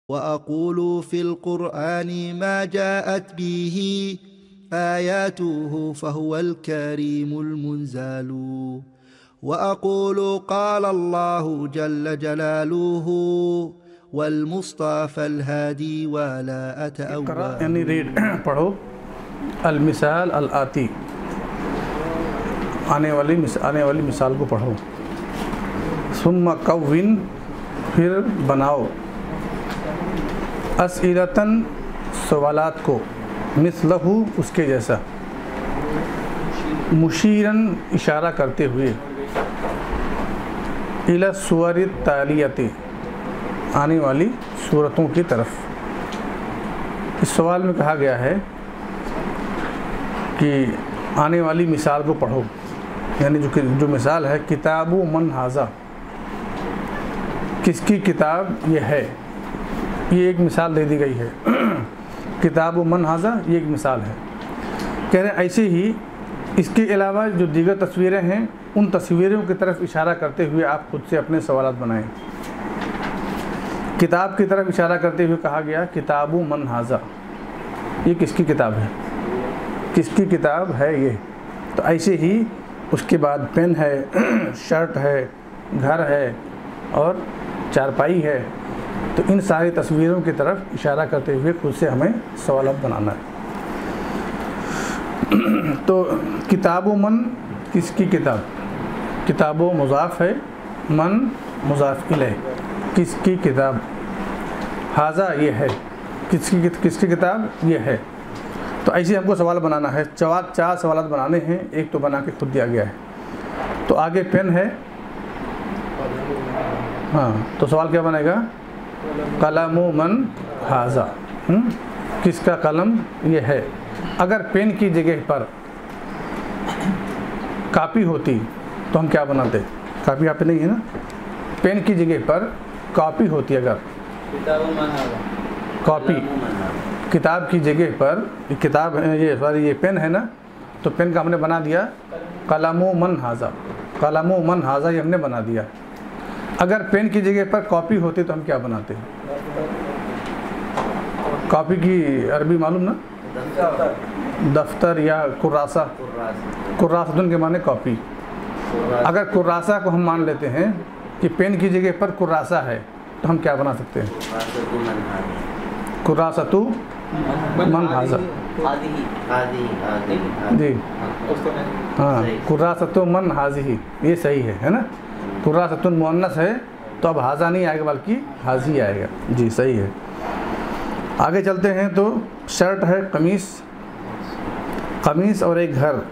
वअक़ूलू fill क़ुरआनी मा जाअत बिही आयातुहु फ़हुवल करीमुल मुनज़्ज़लु वअक़ूलू क़ाल अल्लाहु जल्ल जलालुहु वल मुस्तफ़ल हादी वला अतअव्वल। यानी रीड पढ़ो अल मिसाल अल आती, आने वाली मिसाल को पढ़ो। सुम्मा कव्विन, फिर बनाओ। अस्इलतन, सवालात को। मिसलहु, उसके जैसा। मुशीरन, इशारा करते हुए। इला सुवरि तालियति, आने वाली सूरतों की तरफ। इस सवाल में कहा गया है कि आने वाली मिसाल को पढ़ो, यानी जो मिसाल है किताबु मन हाजा, किसकी किताब ये है, ये एक मिसाल दे दी गई है। किताबु मन हाजा, ये एक मिसाल है। कह रहे हैं ऐसे ही इसके अलावा जो दीगर तस्वीरें हैं, उन तस्वीरों की तरफ इशारा करते हुए आप खुद से अपने सवालात बनाएं। किताब की तरफ इशारा करते हुए कहा गया किताबु मन हाजा, ये किसकी किताब है, किसकी किताब है ये। तो ऐसे ही उसके बाद पेन है, शर्ट है, घर है और चारपाई है। तो इन सारी तस्वीरों की तरफ इशारा करते हुए खुद से हमें सवालात बनाना है। तो किताबो मन, किसकी किताब, किताबो मुज़ाफ़ है, मन मुज़ाफ़ इलैह, किसकी किताब। हाजा, ये है, किसकी किताब ये है। तो ऐसे हमको सवाल बनाना है। चार सवाल बनाने हैं, एक तो बना के खुद दिया गया है। तो आगे पेन है, हाँ, तो सवाल क्या बनेगा, कलमु मन हाजा, किसका कलम ये है। अगर पेन की जगह पर कापी होती तो हम क्या बनाते, कापी यहाँ पे नहीं है ना, पेन की जगह पर कॉपी होती, अगर कॉपी किताब की जगह पर किताब ये पेन है ना, तो पेन का हमने बना दिया कलमु मन हाजा, कलमु मन हाजा ये हमने बना दिया। अगर पेन की जगह पर कॉपी होती तो हम क्या बनाते हैं, कॉपी की अरबी मालूम ना, दफ्तर या कुर्रासा, कुर्रासतुन के माने कॉपी। अगर कुर्रासा को हम मान लेते हैं कि पेन की जगह पर कुर्रासा है तो हम क्या बना सकते हैं, कुर्रासतु मन हाजा जी, हाँ, कुर्रासतु मन हाजी, ये सही है ना। कुर्रासतुन मुअन्नस है तो अब हाजा नहीं आएगा बल्कि हाजी आएगा जी, सही है। आगे चलते हैं तो शर्ट है, कमीज, कमीज और एक घर।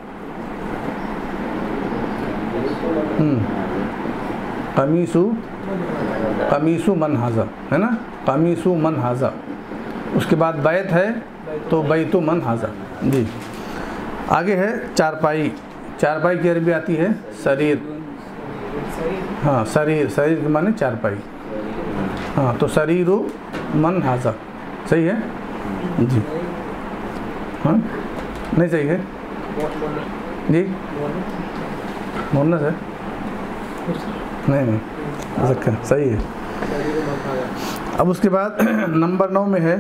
कमीसु मन हाजा है ना, कमीसु मन हाजा। उसके बाद बैत है तो बैतु मन हाजा जी। आगे है चारपाई, चारपाई की अरबी आती है शरीर, हाँ, शरीर, शरीर के माने चारपाई, हाँ, तो शरीरु मन हाजा, सही है जी, हाँ, नहीं सही है जी, मुन्नस है, नहीं ज़क्र, सही है। अब उसके बाद नंबर 9 में है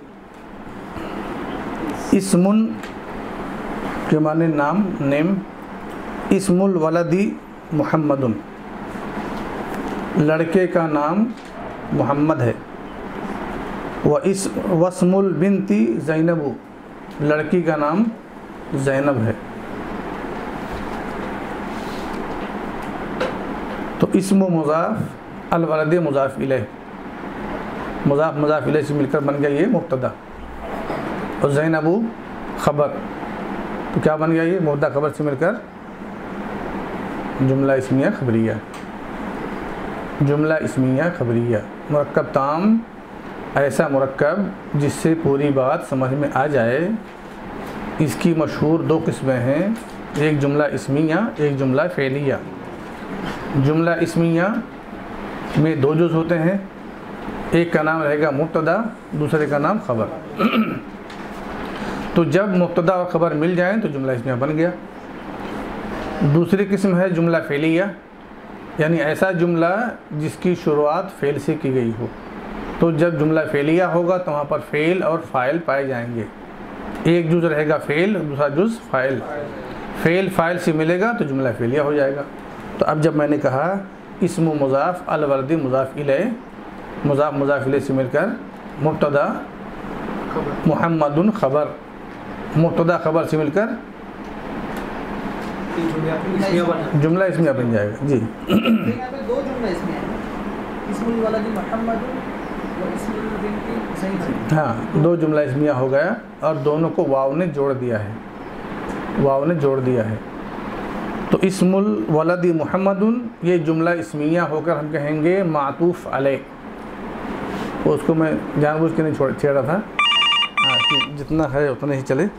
इस्मुन के माने नाम, नेम। इस्मुल वलदी मुहम्मदुन, लड़के का नाम मोहम्मद है। वस्मुल बिनती ज़ैनबु, लड़की का नाम ज़ैनब है। तो इस्मु मुज़ाफ़, अल वलद मुज़ाफ़ इलैह, मुज़ाफ़ मुज़ाफ़ इलैह से मिलकर बन गया ये मुब्तदा, और ज़ैनबु ख़बर, तो क्या बन गया ये मुब्तदा ख़बर से मिलकर जुमला इस्मिया खबरिया, जुमला इस्मिया खबरिया। मुरक्कब ताम, ऐसा मुरक्कब जिससे पूरी बात समझ में आ जाए। इसकी मशहूर 2 किस्में हैं, एक जुमला इस्मिया, एक जुमला फ़ेलिया। जुमला इस्मिया में 2 जुज़ होते हैं, एक का नाम रहेगा मुब्तदा, दूसरे का नाम ख़बर। तो जब मुब्तदा और ख़बर मिल जाएं तो जुमला इस्मिया बन गया। दूसरी किस्म है जुमला फ़ेलिया, यानी ऐसा जुमला जिसकी शुरुआत फ़ेल से की गई हो। तो जब जुमला फ़ेलिया होगा तो वहाँ पर फ़ेल और फ़ाइल पाए जाएंगे। एक जुज़ रहेगा फ़ेल, दूसरा जुज़ फ़ाइल। फ़ेल फ़ाइल से मिलेगा तो जुमला फ़ेलिया हो जाएगा। तो अब जब मैंने कहा इस्मु मुज़ाफ़ अल-वर्दी मुज़ाफ़ इलैह, मुज़ाफ़ मुज़ाफ़ इलैह से मिलकर मुब्तदा मुहम्मदुन ख़बर, मुब्तदा ख़बर से मिलकर जुमला इस्मिया बन जाएगा। जी, दो जुमला इसमें है, इस्मुल वलद मुहम्मदुन और इस्मुल बिन्ती ज़ैनब। हाँ, दो जुमला इस्मिया हो गया और दोनों को वाव ने जोड़ दिया है, वाव ने जोड़ दिया है। तो इस्मुल वलद मुहम्मदुन ये जुमला इस्मिया होकर हम कहेंगे मातूफ़ अलैह। उसको मैं जानबूझ के नहीं छेड़ा था, हाँ, कि जितना है उतना ही चले।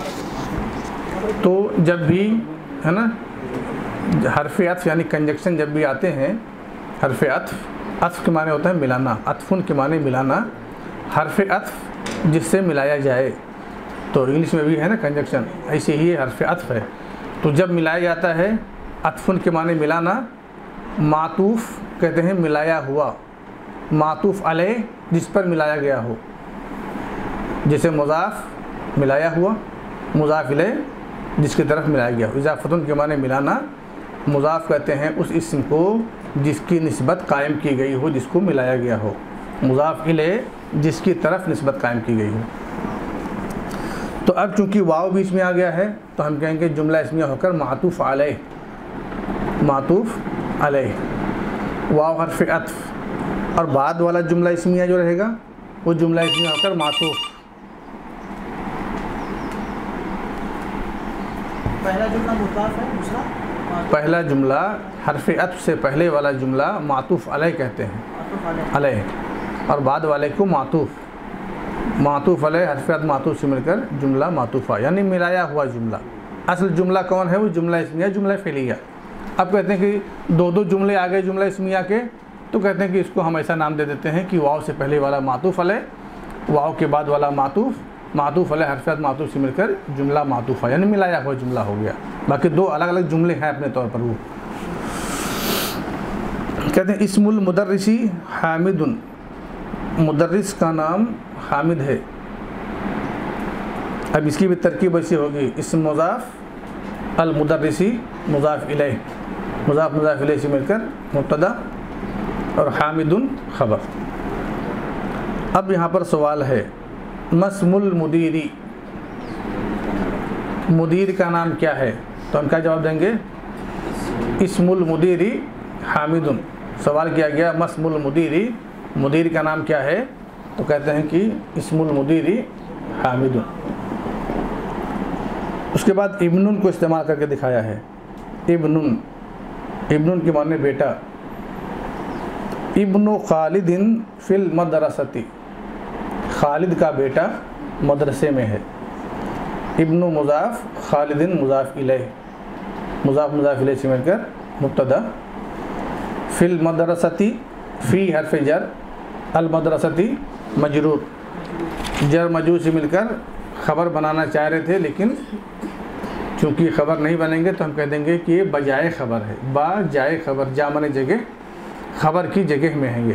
तो जब भी है ना हर्फ़ अत्फ़ यानी कंजक्शन जब भी आते हैं, हर्फ़ अत्फ़, अत्फ़ के माने होता है मिलाना, अत्फ़ुन के माने मिलाना, हर्फ़ अत्फ़ जिससे मिलाया जाए। तो इंग्लिश में भी है ना कंजक्शन, ऐसे ही हर्फ़ अत्फ़ है। तो जब मिलाया जाता है, अत्फ़ुन के माने मिलाना, मातूफ़ कहते हैं मिलाया हुआ, मातूफ़ अलैह जिस पर मिलाया गया हो, जैसे मुज़ाफ़ मिलाया हुआ, मुज़ाफ़ इलैह जिसकी तरफ मिलाया गया हो। इज़ाफ़तुन के माने मिलाना, मुज़ाफ़ कहते हैं उस इस्म को जिसकी निस्बत कायम की गई हो, जिसको मिलाया गया हो। मुज़ाफ़ इलैह जिसकी तरफ निस्बत कायम की गई हो। तो अब चूँकि वाव बीच में आ गया है तो हम कहेंगे जुमला इस्मिया होकर मातूफ़ अलैह, मातूफ़ अलैह, वाव हर्फ़ अत्फ़, और बाद वाला जुमला इस्मिया जो रहेगा वो जुमला इस्मिया होकर मातूफ़। पहला जुमला मुज़ाफ़ है, दूसरा पहला जुमला हर्फ़ अत्फ़ से पहले वाला जुमला मातूफ़ अलैह कहते हैं, अलैह, और बाद वाले को मातूफ़। मातूफ़ अलैह हर्फ़ अत्फ़ मातूफ़ से मिलकर जुमला मातूफ़ा यानी मिलाया हुआ जुमला। असल जुमला कौन है? वो जुमला इस्मिया, जुमला फ़ेलिया। अब कहते हैं कि दो दो जुमले आ गए जुमला इस्मिया के, तो कहते हैं कि इसको हम ऐसा नाम दे देते हैं कि वाव से पहले वाला मातूफ़ अलैह, वाव के बाद वाला मातूफ़, मातूफ़ अलैह हर्फ़ अत्फ़ मातूफ़ से मिलकर जुमला मातूफ़ा यानी मिलाया हुआ जुमला हो गया। बाकी दो अलग अलग जुमले हैं अपने तौर पर। वो कहते हैं इस्मुल मुदर्रिसी हामिदुन, मुदर्रिस का नाम हामिद है। अब इसकी भी तरकीब ऐसी होगी, इस्म मुज़ाफ़ अल मुदर्रिसी मुज़ाफ़ इलैह, मुज़ाफ़ मुज़ाफ़ इलैह से मिलकर मुब्तदा और हामिदुन ख़बर। अब यहाँ पर सवाल है मस्मुल मुदीरी, मुदीर का नाम क्या है? तो हम क्या जवाब देंगे? इस्मुल मुदीरी हामिदुन। सवाल किया गया मस्मुल मुदीरी, मुदीर का नाम क्या है? तो कहते हैं कि इस्मुल मुदीरी हामिदुन। उसके बाद इब्नुन को इस्तेमाल करके दिखाया है। इब्नुन, इब्नुन के माने बेटा। इब्नु खालिदिन फिल मदरसती, खालिद का बेटा मदरसे में है। इब्नु मुज़ाफ़, खालिदिन मुज़ाफ़ इलैह, मुज़ाफ़ मुज़ाफ़ इलैह से मिलकर मुब्तदा। फिल मदरसती, फ़ी हर्फ़ जर, अल मदरसती मजरूर, जर मजरूर से मिलकर ख़बर बनाना चाह रहे थे, लेकिन चूँकि ख़बर नहीं बनेंगे तो हम कह देंगे कि ये बजाय ख़बर है, बा जाए ख़बर, जा माने जगह, ख़बर की जगह में है ये।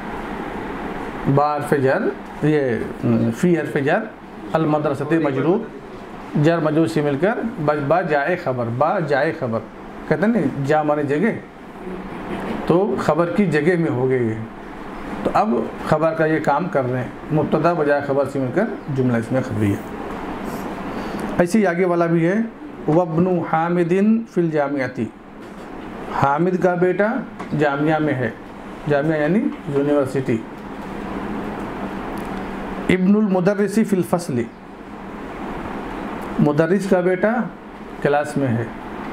बा हर्फ़ जर, ये फ़ी हर्फ़ जर, अल मदरसती मजरूर, जर मजरूर से मिलकर बा जाए ख़बर, बा जाए ख़बर कहते हैं ना, जा माने जगह, तो ख़बर की जगह में हो गई है। तो अब ख़बर का ये काम कर रहे हैं, मुब्तदा बजाय ख़बर से मिलकर जुमला इसमें खबरी है। ऐसे ही आगे वाला भी है वब्नु हामिदिन फिल जामियाती, हामिद का बेटा जामिया में है, जामिया यानी यूनिवर्सिटी। इब्नुल मुदर्रिसी फिल फसली, मुदर्रिस का बेटा क्लास में है।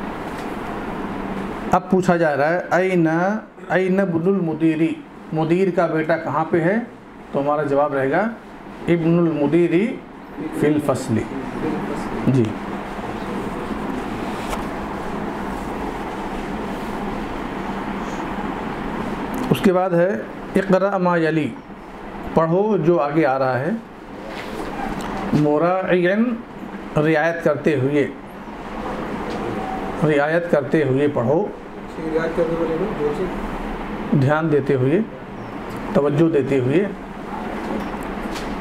अब पूछा जा रहा है ऐन इब्नुल मुदीरी, मुदीर का बेटा कहाँ पे है? तो हमारा जवाब रहेगा इब्नुल मुदीरी फिल फसली। जी, उसके बाद है इक़रा मा यली, पढ़ो जो आगे आ रहा है। मुराइयन, रियायत करते हुए, रियायत करते हुए पढ़ो, ध्यान देते हुए, तवज्जो देते हुए,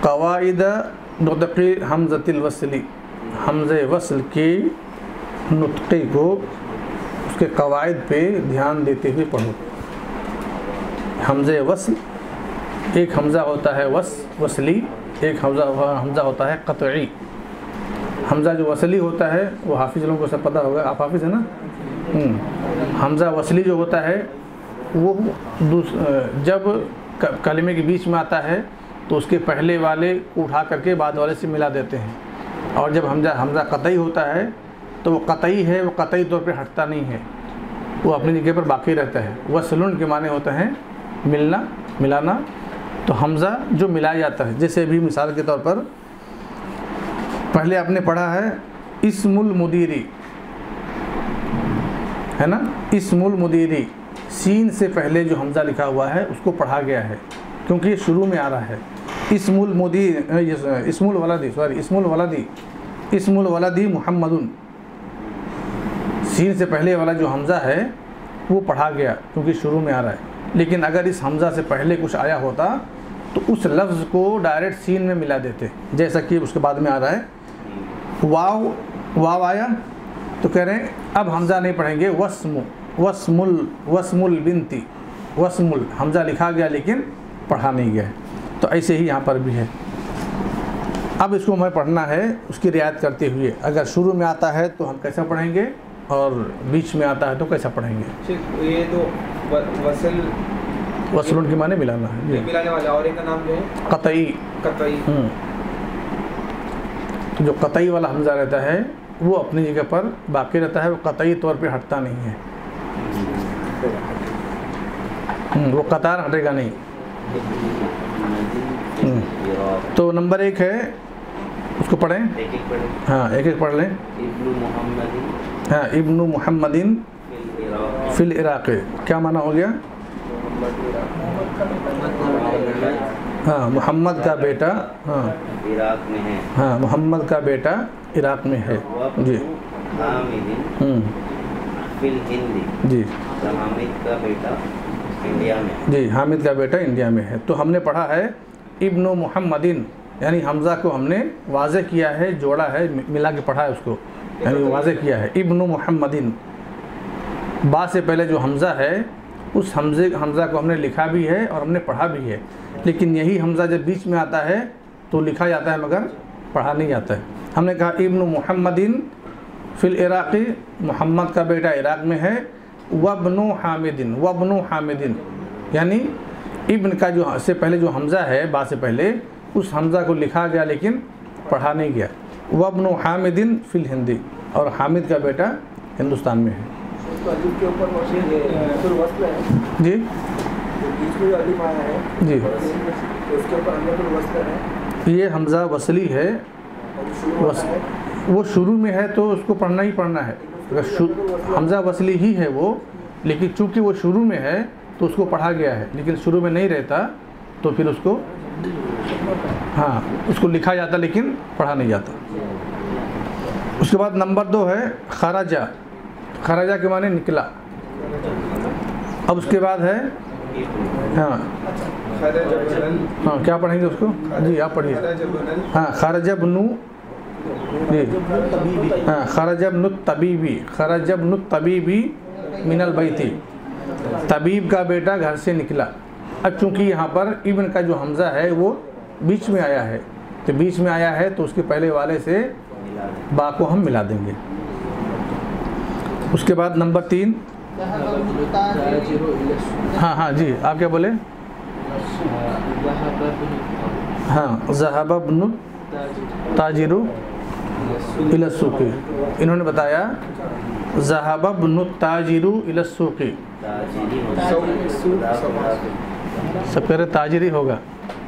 क़वाइद नुत्क़ी हमज़तिल वस्ली, हमज़े वस्ल की नुत्क़ी को उसके क़वाइद पे ध्यान देते हुए पढ़ो। हमज़े वस्ल, एक हमज़ा होता है वसली, एक हमज़ा होता है क़तई। हमज़ा जो वसली होता है वो हाफिज़ लोगों को सब पता होगा, आप हाफिज़ है ना। हमज़ा वसली जो होता है वो जब कलिमे के बीच में आता है तो उसके पहले वाले को उठा करके बाद वाले से मिला देते हैं, और जब हमज़ा कतई होता है तो वो कतई है, वो कतई तौर पे हटता नहीं है, वो अपनी जगह पर बाकी रहता है। वसलुन के माने होते हैं मिलना, मिलाना। तो हमज़ा जो मिलाया जाता है, जैसे भी मिसाल के तौर पर पहले आपने पढ़ा है इस्मुल मुदीरी, है ना, इस्मुल मुदीरी, सीन से पहले जो हमज़ा लिखा हुआ है उसको पढ़ा गया है क्योंकि ये शुरू में आ रहा है। इस्मुल वलदी मुहम्मदुन, सीन से पहले वाला जो हमज़ा है वो पढ़ा गया क्योंकि शुरू में आ रहा है। लेकिन अगर इस हमज़ा से पहले कुछ आया होता तो उस लफ्ज़ को डायरेक्ट सीन में मिला देते, जैसा कि उसके बाद में आ रहा है वाव आया तो कह रहे हैं अब हमज़ा नहीं पढ़ेंगे, वस्मुल बिनती, वस्मुल हमज़ा लिखा गया लेकिन पढ़ा नहीं गया। तो ऐसे ही यहाँ पर भी है। अब इसको हमें पढ़ना है उसकी रियायत करते हुए। अगर शुरू में आता है तो हम कैसा पढ़ेंगे और बीच में आता है तो कैसा पढ़ेंगे। ये तो वसलुन के माने मिलाना है, मिलाने वाला, और एक का नाम जो है कतई। तो जो कतई वाला हमज़ा रहता है वो अपनी जगह पर बाकी रहता है, वो कतई तौर पे हटता नहीं है, वो कतार हटेगा नहीं। तो नंबर 1 है, उसको पढ़ें। हाँ, एक एक पढ़ लें। हाँ, इब्नु मुहम्मदिन फिल इराक़, क्या माना हो गया। हाँ, मोहम्मद का बेटा, हाँ इराक़ में है। हाँ, मोहम्मद का बेटा इराक़ में है जी। फिल हिंदी जी, हामिद का बेटा इंडिया में जी, हामिद का बेटा इंडिया में है। तो हमने पढ़ा है इब्नु मुहम्मदिन, यानी हमज़ा को हमने वाज़े किया है, जोड़ा है, मिला के पढ़ा है उसको, यानी वाज़े किया है इब्नु मुहम्मदिन। बा से पहले जो हमज़ा है उस हमज़ा को हमने लिखा भी है और हमने पढ़ा भी है, लेकिन यही हमज़ा जब बीच में आता है तो लिखा जाता है मगर पढ़ा नहीं जाता है। हमने कहा इब्नु मुहम्मदिन फिल इराक़ी, मोहम्मद का बेटा इराक़ में है। वब्नु हामिदिन, यानी इब्न का जो से पहले जो हमज़ा है, बा से पहले, उस हमज़ा को लिखा गया लेकिन पढ़ा नहीं गया। वब्नु हामिदिन फिल हिंदी, और हामिद का बेटा हिंदुस्तान में है जी जी। ये हमज़ा वसली है, वो शुरू में है तो उसको पढ़ना ही पढ़ना है। अगर हमज़ा वसली ही है वो, लेकिन चूँकि वो शुरू में है तो उसको पढ़ा गया है, लेकिन शुरू में नहीं रहता तो फिर उसको, हाँ, उसको लिखा जाता लेकिन पढ़ा नहीं जाता। उसके बाद नंबर 2 है खराजा। खराजा के माने निकला। अब उसके बाद है, हाँ हाँ, क्या पढ़ेंगे उसको जी, आप पढ़िए। हाँ, खरजबनु जी, हाँ, खरजबनु तबीबी मिनल बैती, तबीब का बेटा घर से निकला। अब चूँकि यहाँ पर इब्न का जो हमज़ा है वो बीच में आया है, तो बीच में आया है तो उसके पहले वाले से बा को हम मिला देंगे। उसके बाद नंबर 3, हाँ हाँ जी, आप क्या बोले। हाँ, ज़हबनु ताजिरु इला सूक़ी, इन्होंने बताया ज़हबनु ताजिरु इला सूक़ी, सब कह रहे ताजिरी होगा।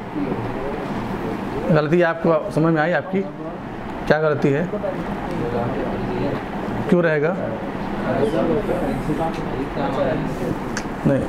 गलती आपको समझ में आई, आपकी क्या गलती है, क्यों रहेगा नहीं।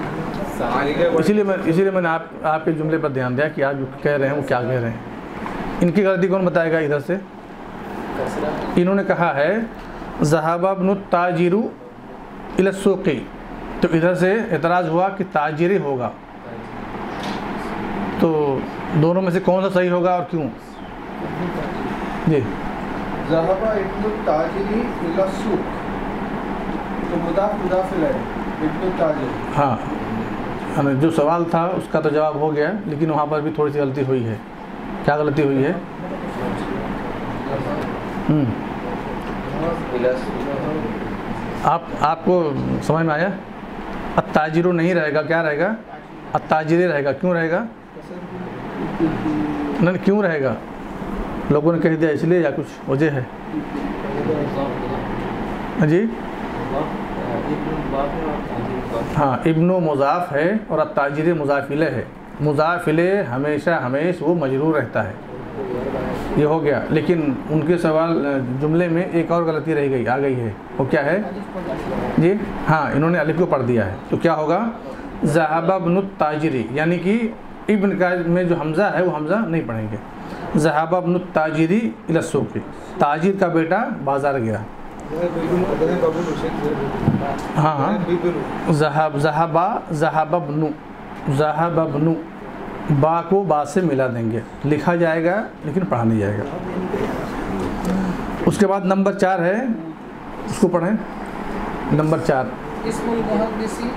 इसीलिए मैंने आपके जुमले पर ध्यान दिया कि आप जो कह रहे हैं वो क्या कह रहे हैं। इनकी गलती कौन बताएगा इधर से। इन्होंने कहा है ज़हाबा इब्नु ताजिरु इला सूक़ी, तो इधर से एतराज़ हुआ कि ताजिरी होगा, तो दोनों में से कौन सा सही होगा और क्यों? जी ज़हबा इब्नु ताजिरी इला सूक, तो मुदाफ मुदाफ इलैह इब्नु ताजिरी। हाँ, जो सवाल था उसका तो जवाब हो गया, लेकिन वहाँ पर भी थोड़ी सी गलती हुई है। क्या गलती हुई है? आपको समझ में आया? अत्ताजिरो नहीं रहेगा, क्या रहेगा? अत्ताजिरे रहेगा। क्यों रहेगा? नहीं, क्यों रहेगा? लोगों ने कह दिया इसलिए या कुछ वजह है? जी हाँ, इब्नो मुज़ाफ़ है और अत्ताजिरे मुज़ाफ़िले है। मुज़ाफ़िले हमेशा वो मजरूर रहता है, ये हो गया। लेकिन उनके सवाल जुमले में एक और गलती रह गई, आ गई है। वो क्या है जी? हाँ, इन्होंने अलिफ को पढ़ दिया है। तो क्या होगा? ज़हबा इब्नु ताजिरी, यानी कि इब्न का में जो हमज़ा है वो हमज़ा नहीं पढ़ेंगे। ज़हबा इब्नु ताजिरी इला सूक़, ताजिर का बेटा बाज़ार गया। हाँ, ज़हबा इब्नु, बा को बा से मिला देंगे, लिखा जाएगा लेकिन पढ़ा नहीं जाएगा। उसके बाद नंबर 4 है, उसको पढ़ें। नंबर 4 इस्मुल मुहद्दिसी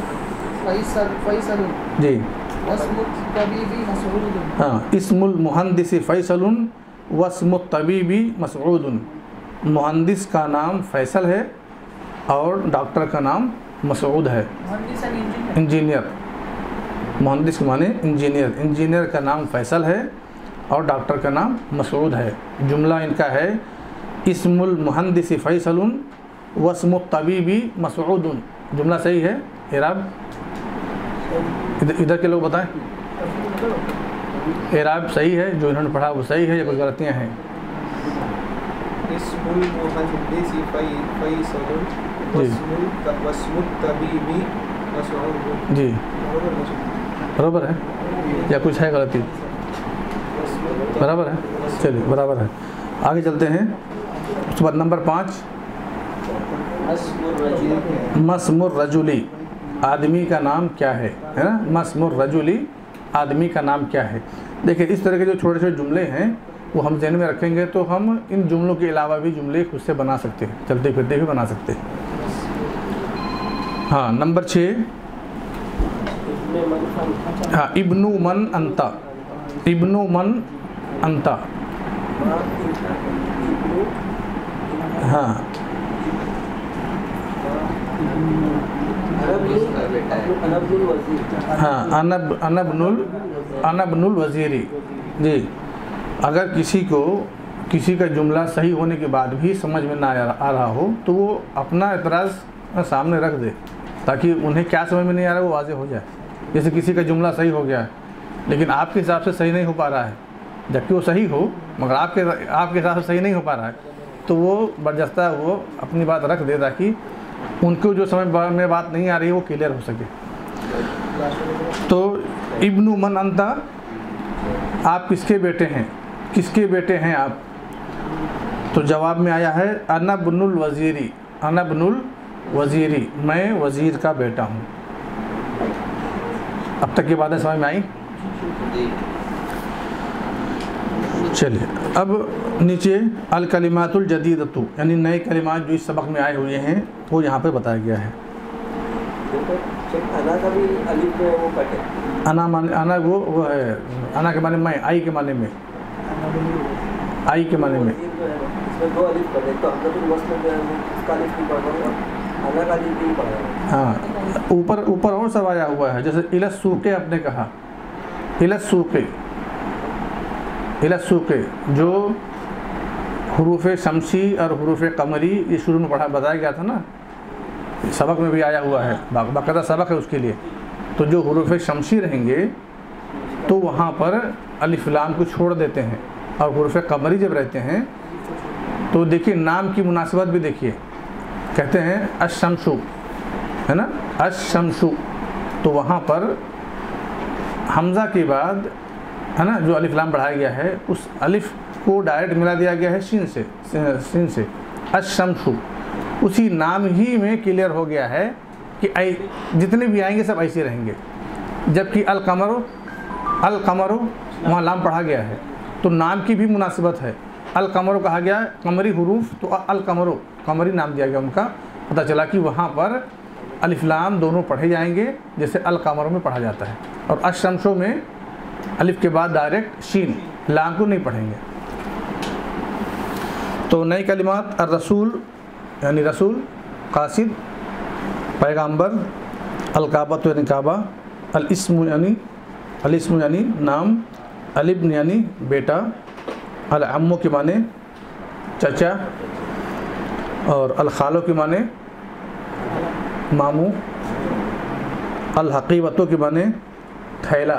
फैसल जी। वस्मुत तबीबी मसऊदुन। हाँ, इस्मुल मुहद्दिसी फैसलुन वस्मुत तबीबी मसऊदुन। मुहद्दिस का नाम फैसल है और डॉक्टर का नाम मसऊद है। इंजीनियर, मुहद्दिस के माने इंजीनियर। इंजीनियर का नाम फैसल है और डॉक्टर का नाम मसऊद है। जुमला इनका है इस्मुल मुहद्दिसी फैसलुन वस्मुत तबीबी मसऊदुन। जुमला सही है? एराब इधर के लोग बताएं, एराब सही है? जो इन्होंने पढ़ा वो सही है या कुछ गलतियाँ हैं? इस्मुल मुहद्दिसी फैसलुन वस्मुत तबीबी मसऊदुन। जी बराबर है या कुछ है गलती? बराबर है, चलिए बराबर है। आगे चलते हैं। उसके बाद नंबर 5 मस्मुर रजुली, आदमी का नाम क्या है ना? मस्मुर रजुली, आदमी का नाम क्या है? देखिए, इस तरह के जो छोटे छोटे जुमले हैं वो हम ज़हन में रखेंगे तो हम इन जुमलों के अलावा भी जुमले खुद से बना सकते हैं, चलते फिरते भी बना सकते हैं। हाँ, नंबर 6 हाँ, इब्नु मन अंता, इब्नु मन अंता। हाँ, हाँ, अनबनुल वज़ीरी जी। अगर किसी का जुमला सही होने के बाद भी समझ में ना आ रहा हो तो वो अपना एतराज़ सामने रख दे, ताकि उन्हें क्या समझ में नहीं आ रहा है वो वाज़ेह हो जाए। जैसे किसी का जुमला सही हो गया है लेकिन आपके हिसाब से सही नहीं हो पा रहा है, जबकि वो सही हो मगर आपके हिसाब से सही नहीं हो पा रहा है, तो वो बर्जस्ता वो अपनी बात रख दे ताकि उनको जो समझ में बात नहीं आ रही है वो क्लियर हो सके। तो इब्नु मन अंता, आप किसके बेटे हैं? किसके बेटे हैं आप? तो जवाब में आया है अनबनुल वज़ीरी, अनबनुल वज़ीरी, मैं वज़ीर का बेटा हूँ। अब तक की बातें समझ में आई? चलिए, अब नीचे अल कलिमातुल जदीदतु, यानी नए कलिमात जो इस सबक में आए हुए हैं वो यहाँ पे बताया गया है। अना का भी अलिफ है वो कटे। अना माने, अना वो है, अना के माने मैं, आई के माने में, आई के माने में। इसमें 2 अलिफ कटे तो हम लोग वस्ल में उसका अलिफ नहीं पढ़ा, अना का अलिफ नहीं पढ़ा। हाँ, ऊपर और सब आया हुआ है। जैसे इला सूके आपने कहा, इला सूके, इला सूके, जो हुरूफ शमसी और हुरूफ कमरी ये शुरू में बताया गया था ना, सबक में भी आया हुआ है, बाकायदा सबक है उसके लिए। तो जो हुरूफ शमसी रहेंगे तो वहाँ पर अलिफ लाम को छोड़ देते हैं, और हुरूफ कमरी जब रहते हैं तो देखिए नाम की मुनासिबत भी देखिए, कहते हैं अश-शम्सु, है ना, अश-शम्सु, तो वहाँ पर हमज़ा के बाद है ना जो अलिफ लाम बढ़ाया गया है उस अलिफ को डायरेक्ट मिला दिया गया है शीन से, अश-शम्सु। उसी नाम ही में क्लियर हो गया है कि जितने भी आएंगे सब ऐसे रहेंगे। जबकि अल-कमरु वहाँ लाम पढ़ा गया है, तो नाम की भी मुनासिबत है। अल कमरो कहा गया, कमरी हरूफ, तो अल कमरो कमरी नाम दिया गया उनका। पता चला कि वहाँ पर अलिफ लाम दोनों पढ़े जाएंगे जैसे अल कमरो में पढ़ा जाता है, और अशमशो में अलिफ के बाद डायरेक्ट शीन, लाम को नहीं पढ़ेंगे। तो नई कलिमात अर रसूल यानी रसूल, कासिद पैगंबर, अल काबा यानी काबा, अल इस्म यानी नाम, अल इब्न यानी बेटा, अल अम्मो के माने चाचा, और अल खालो के माने मामू, अल हकीवतो के माने थैला,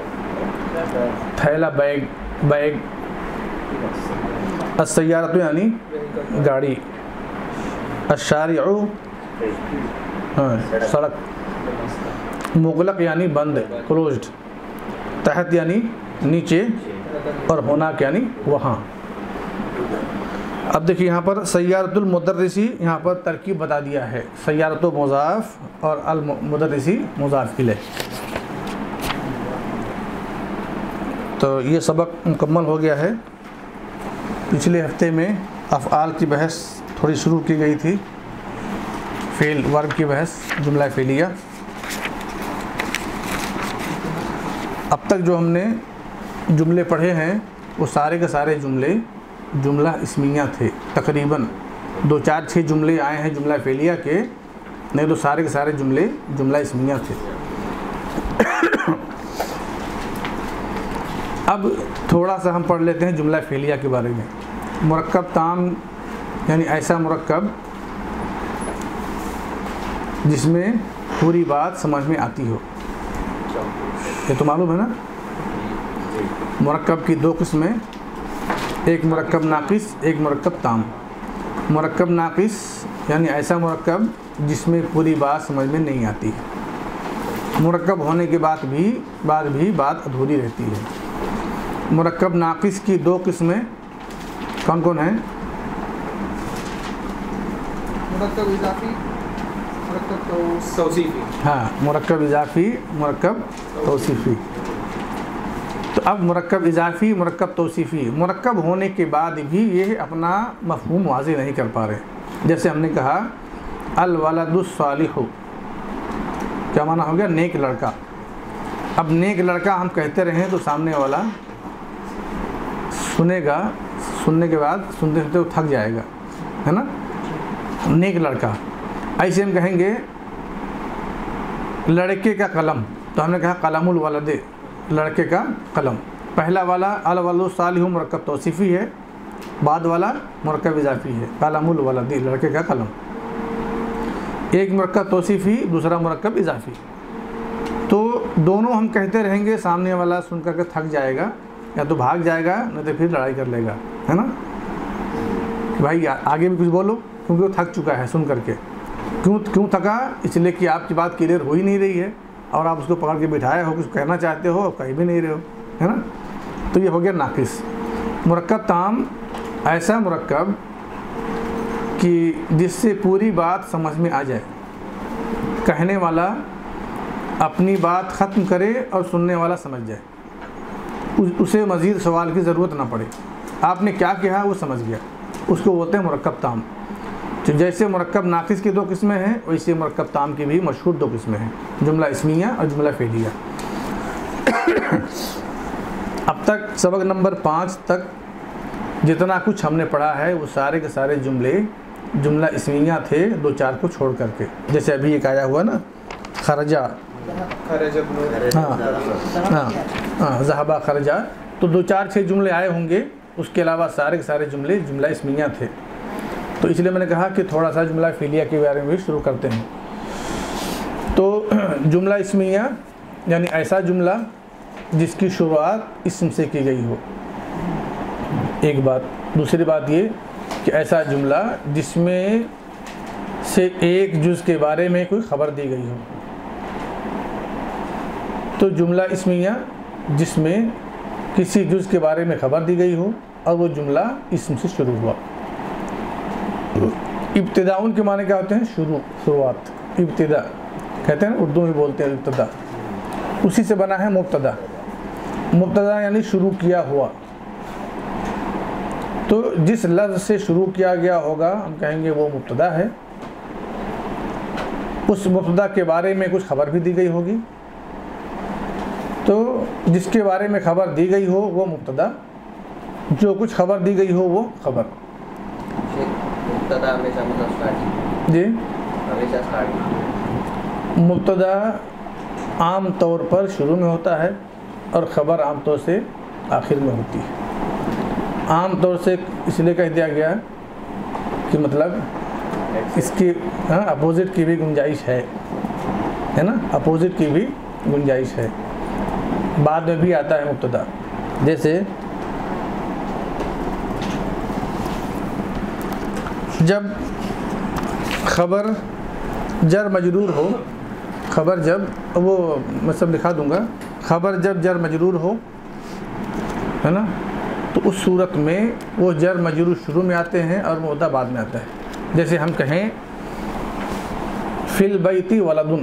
थैला बैग, अस्सय्यारतु यानी गाड़ी, अश्शारिउ सड़क, मुगलक यानी बंद क्लोज्ड, तहत यानी नीचे, और होनाक यानी वहाँ। अब देखिए यहाँ पर सय्यारतुल मुदर्रिसी, यहाँ पर तरकीब बता दिया है, सय्यारतु मुज़ाफ और अल मुदर्रिसी मुज़ाफ इलैह। तो ये सबक मुकम्मल हो गया है। पिछले हफ्ते में अफ़आल की बहस थोड़ी शुरू की गई थी, फ़ेल वर्ब की बहस, जुमला फ़ेलिया। अब तक जो हमने जुमले पढ़े हैं वो सारे के सारे जुमले जुमला इस्मिया थे। तकरीबन 2, 4, 6 जुमले आए हैं जुमला फ़ेलिया के, नहीं तो सारे के सारे जुमले जुमला इस्मिया थे। अब थोड़ा सा हम पढ़ लेते हैं जुमला फ़ेलिया के बारे में। मुरक्कब ताम यानी ऐसा मुरक्कब जिसमें पूरी बात समझ में आती हो, ये तो मालूम है ना। मुरक्कब की 2 किस्में, एक मुरक्कब नाकिस, एक मुरक्कब ताम। मुरक्कब नाकिस यानी ऐसा मुरक्कब जिसमें पूरी बात समझ में नहीं आती है, मुरक्कब होने के बाद भी बात अधूरी रहती है। मुरक्कब नाकिस की 2 किस्में कौन कौन हैं? मुरक्कब इजाफी, मुरक्कब तौसीफी। हाँ, मुरक्कब इजाफी, मुरक्कब तौसीफी। तो अब मुरक्कब इजाफी, मुरक्कब तौसीफी, मुरक्कब होने के बाद भी ये अपना मफ़हूम वाज़ेह नहीं कर पा रहे। जैसे हमने कहा अल वलदुस सालिहु, क्या माना हो गया? नेक लड़का। अब नेक लड़का हम कहते रहें तो सामने वाला सुनेगा, सुनने के बाद सुनते सुनते वो थक जाएगा, है ना। नेक लड़का। ऐसे हम कहेंगे लड़के का कलम, तो हमने कहा कलमुल वलदे, लड़के का कलम। पहला वाला अल वलदुस सालिहु मुरक्कब तौसीफ़ी है, बाद वाला मुरक्कब इजाफ़ी है, कलमुल वलदी, लड़के का कलम। एक मुरक्कब तौसीफ़ी, दूसरा मुरक्कब इजाफ़ी। तो दोनों हम कहते रहेंगे, सामने वाला सुन करके थक जाएगा, या तो भाग जाएगा नहीं तो फिर लड़ाई कर लेगा, है ना। कि भाई आगे भी कुछ बोलो, क्योंकि वो थक चुका है सुन करके। क्यों थका? इसलिए कि आपकी बात क्लियर हो ही नहीं रही है, और आप उसको पकड़ के बिठाए हो, कुछ कहना चाहते हो, कह भी नहीं रहे हो, है ना। तो ये हो गया नाकिस। मुरक्कब ताम, ऐसा मुरक्कब कि जिससे पूरी बात समझ में आ जाए, कहने वाला अपनी बात ख़त्म करे और सुनने वाला समझ जाए, उसे मज़ीद सवाल की ज़रूरत ना पड़े। आपने क्या कहा वो समझ गया, उसको बोलते हैं मुरक्कब ताम। तो जैसे मुरक्कब नाकिस की 2 किस्में हैं, वैसे मुरक्कब ताम की भी मशहूर 2 किस्में हैं, जुमला इस्मिया और जुमला फ़ेलिया। अब तक सबक नंबर 5 तक जितना कुछ हमने पढ़ा है वो सारे के सारे जुमले जुमला इस्मिया थे, 2-4 को छोड़ करके। जैसे अभी एक आया हुआ ना, खरजा, हाँ ज़हबा खरजा, तो 2-4-6 जुमले आए होंगे, उसके अलावा सारे के सारे जुमले जुमला इस्मिया थे। तो इसलिए मैंने कहा कि थोड़ा सा जुमला फ़ेलिया के बारे में भी शुरू करते हैं। तो जुमला इस्मिया यानी ऐसा जुमला जिसकी शुरुआत इस्म से की गई हो, एक बात। दूसरी बात ये कि ऐसा जुमला जिसमें से एक जुज़ के बारे में कोई ख़बर दी गई हो। तो जुमला इस्मिया जिसमें किसी जुज़ के बारे में ख़बर दी गई हो और वो जुमला इस्म से शुरू हुआ। इब्तिदाउन के माने क्या होते हैं? शुरुआत, इब्तिदा कहते हैं ना, उर्दू में बोलते हैं इब्तिदा। उसी से बना है मुब्तदा। मुब्तदा यानी शुरू किया हुआ, तो जिस लफ्ज़ से शुरू किया गया होगा हम कहेंगे वो मुब्तदा है। उस मुब्तदा के बारे में कुछ खबर भी दी गई होगी, तो जिसके बारे में खबर दी गई हो वो मुब्तदा, जो कुछ खबर दी गई हो वो खबर। मुब्तदा हमेशा मतलब स्टार्टिंग, जी, हमेशा स्टार्टिंग। मुब्तदा आम तौर पर शुरू में होता है और ख़बर आम तौर से आखिर में होती है। आम तौर से इसलिए कह दिया गया कि मतलब इसकी अपोजिट की भी गुंजाइश है ना, अपोजिट की भी गुंजाइश है। बाद में भी आता है मुब्तदा, जैसे जब खबर जर मजरूर हो, खबर जब, वो मैं सब लिखा दूंगा, खबर जब जर मजरूर हो, है ना, तो उस सूरत में वो जर मजरूर शुरू में आते हैं और मुब्तदा बाद में आता है। जैसे हम कहें फिल बैती वलदुन,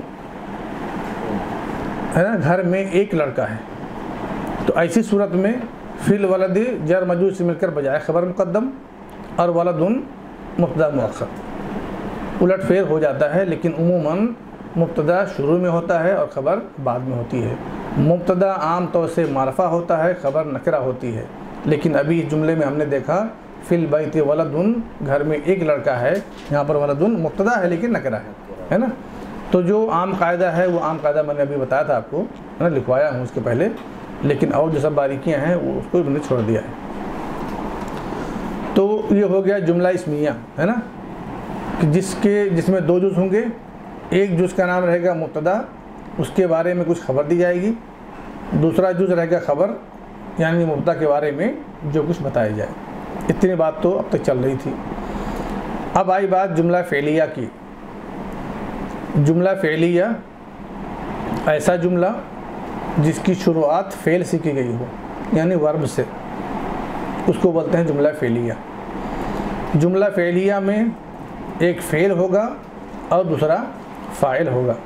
है ना, घर में एक लड़का है, तो ऐसी सूरत में फिल वलदी जर मजरूर से मिलकर बजाय खबर मुकद्दम और वलदुन मुब्तदा मुअख्खर उलट फेर हो जाता है, लेकिन उमूमन मुब्तदा शुरू में होता है और ख़बर बाद में होती है। मुब्तदा आम तौर से मारफा होता है, ख़बर नकरा होती है, लेकिन अभी इस जुमले में हमने देखा फिल बैत वलदुन, घर में एक लड़का है, यहाँ पर वलदुन मुब्तदा है लेकिन नकरा है ना। तो जो आम कायदा है वो आम कायदा मैंने अभी बताया था आपको, है ना, लिखवाया हूँ उसके पहले, लेकिन और जो सब बारीकियाँ हैं वो उसको मैंने छोड़ दिया है। तो ये हो गया जुमला इस्मिया, है ना, कि जिसमें दो जुज़ होंगे, एक जुज़ का नाम रहेगा मुब्तदा, उसके बारे में कुछ खबर दी जाएगी, दूसरा जुज़ रहेगा खबर यानी मुब्तदा के बारे में जो कुछ बताया जाए। इतनी बात तो अब तक चल रही थी। अब आई बात जुमला फ़ेलिया की। जुमला फ़ेलिया ऐसा जुमला जिसकी शुरुआत फ़ेल से की गई हो, यानी वर्ब से, उसको बोलते हैं जुमला फ़ेलिया। जुमला फ़ेलिया में एक फ़ेल होगा और दूसरा फ़ाइल होगा।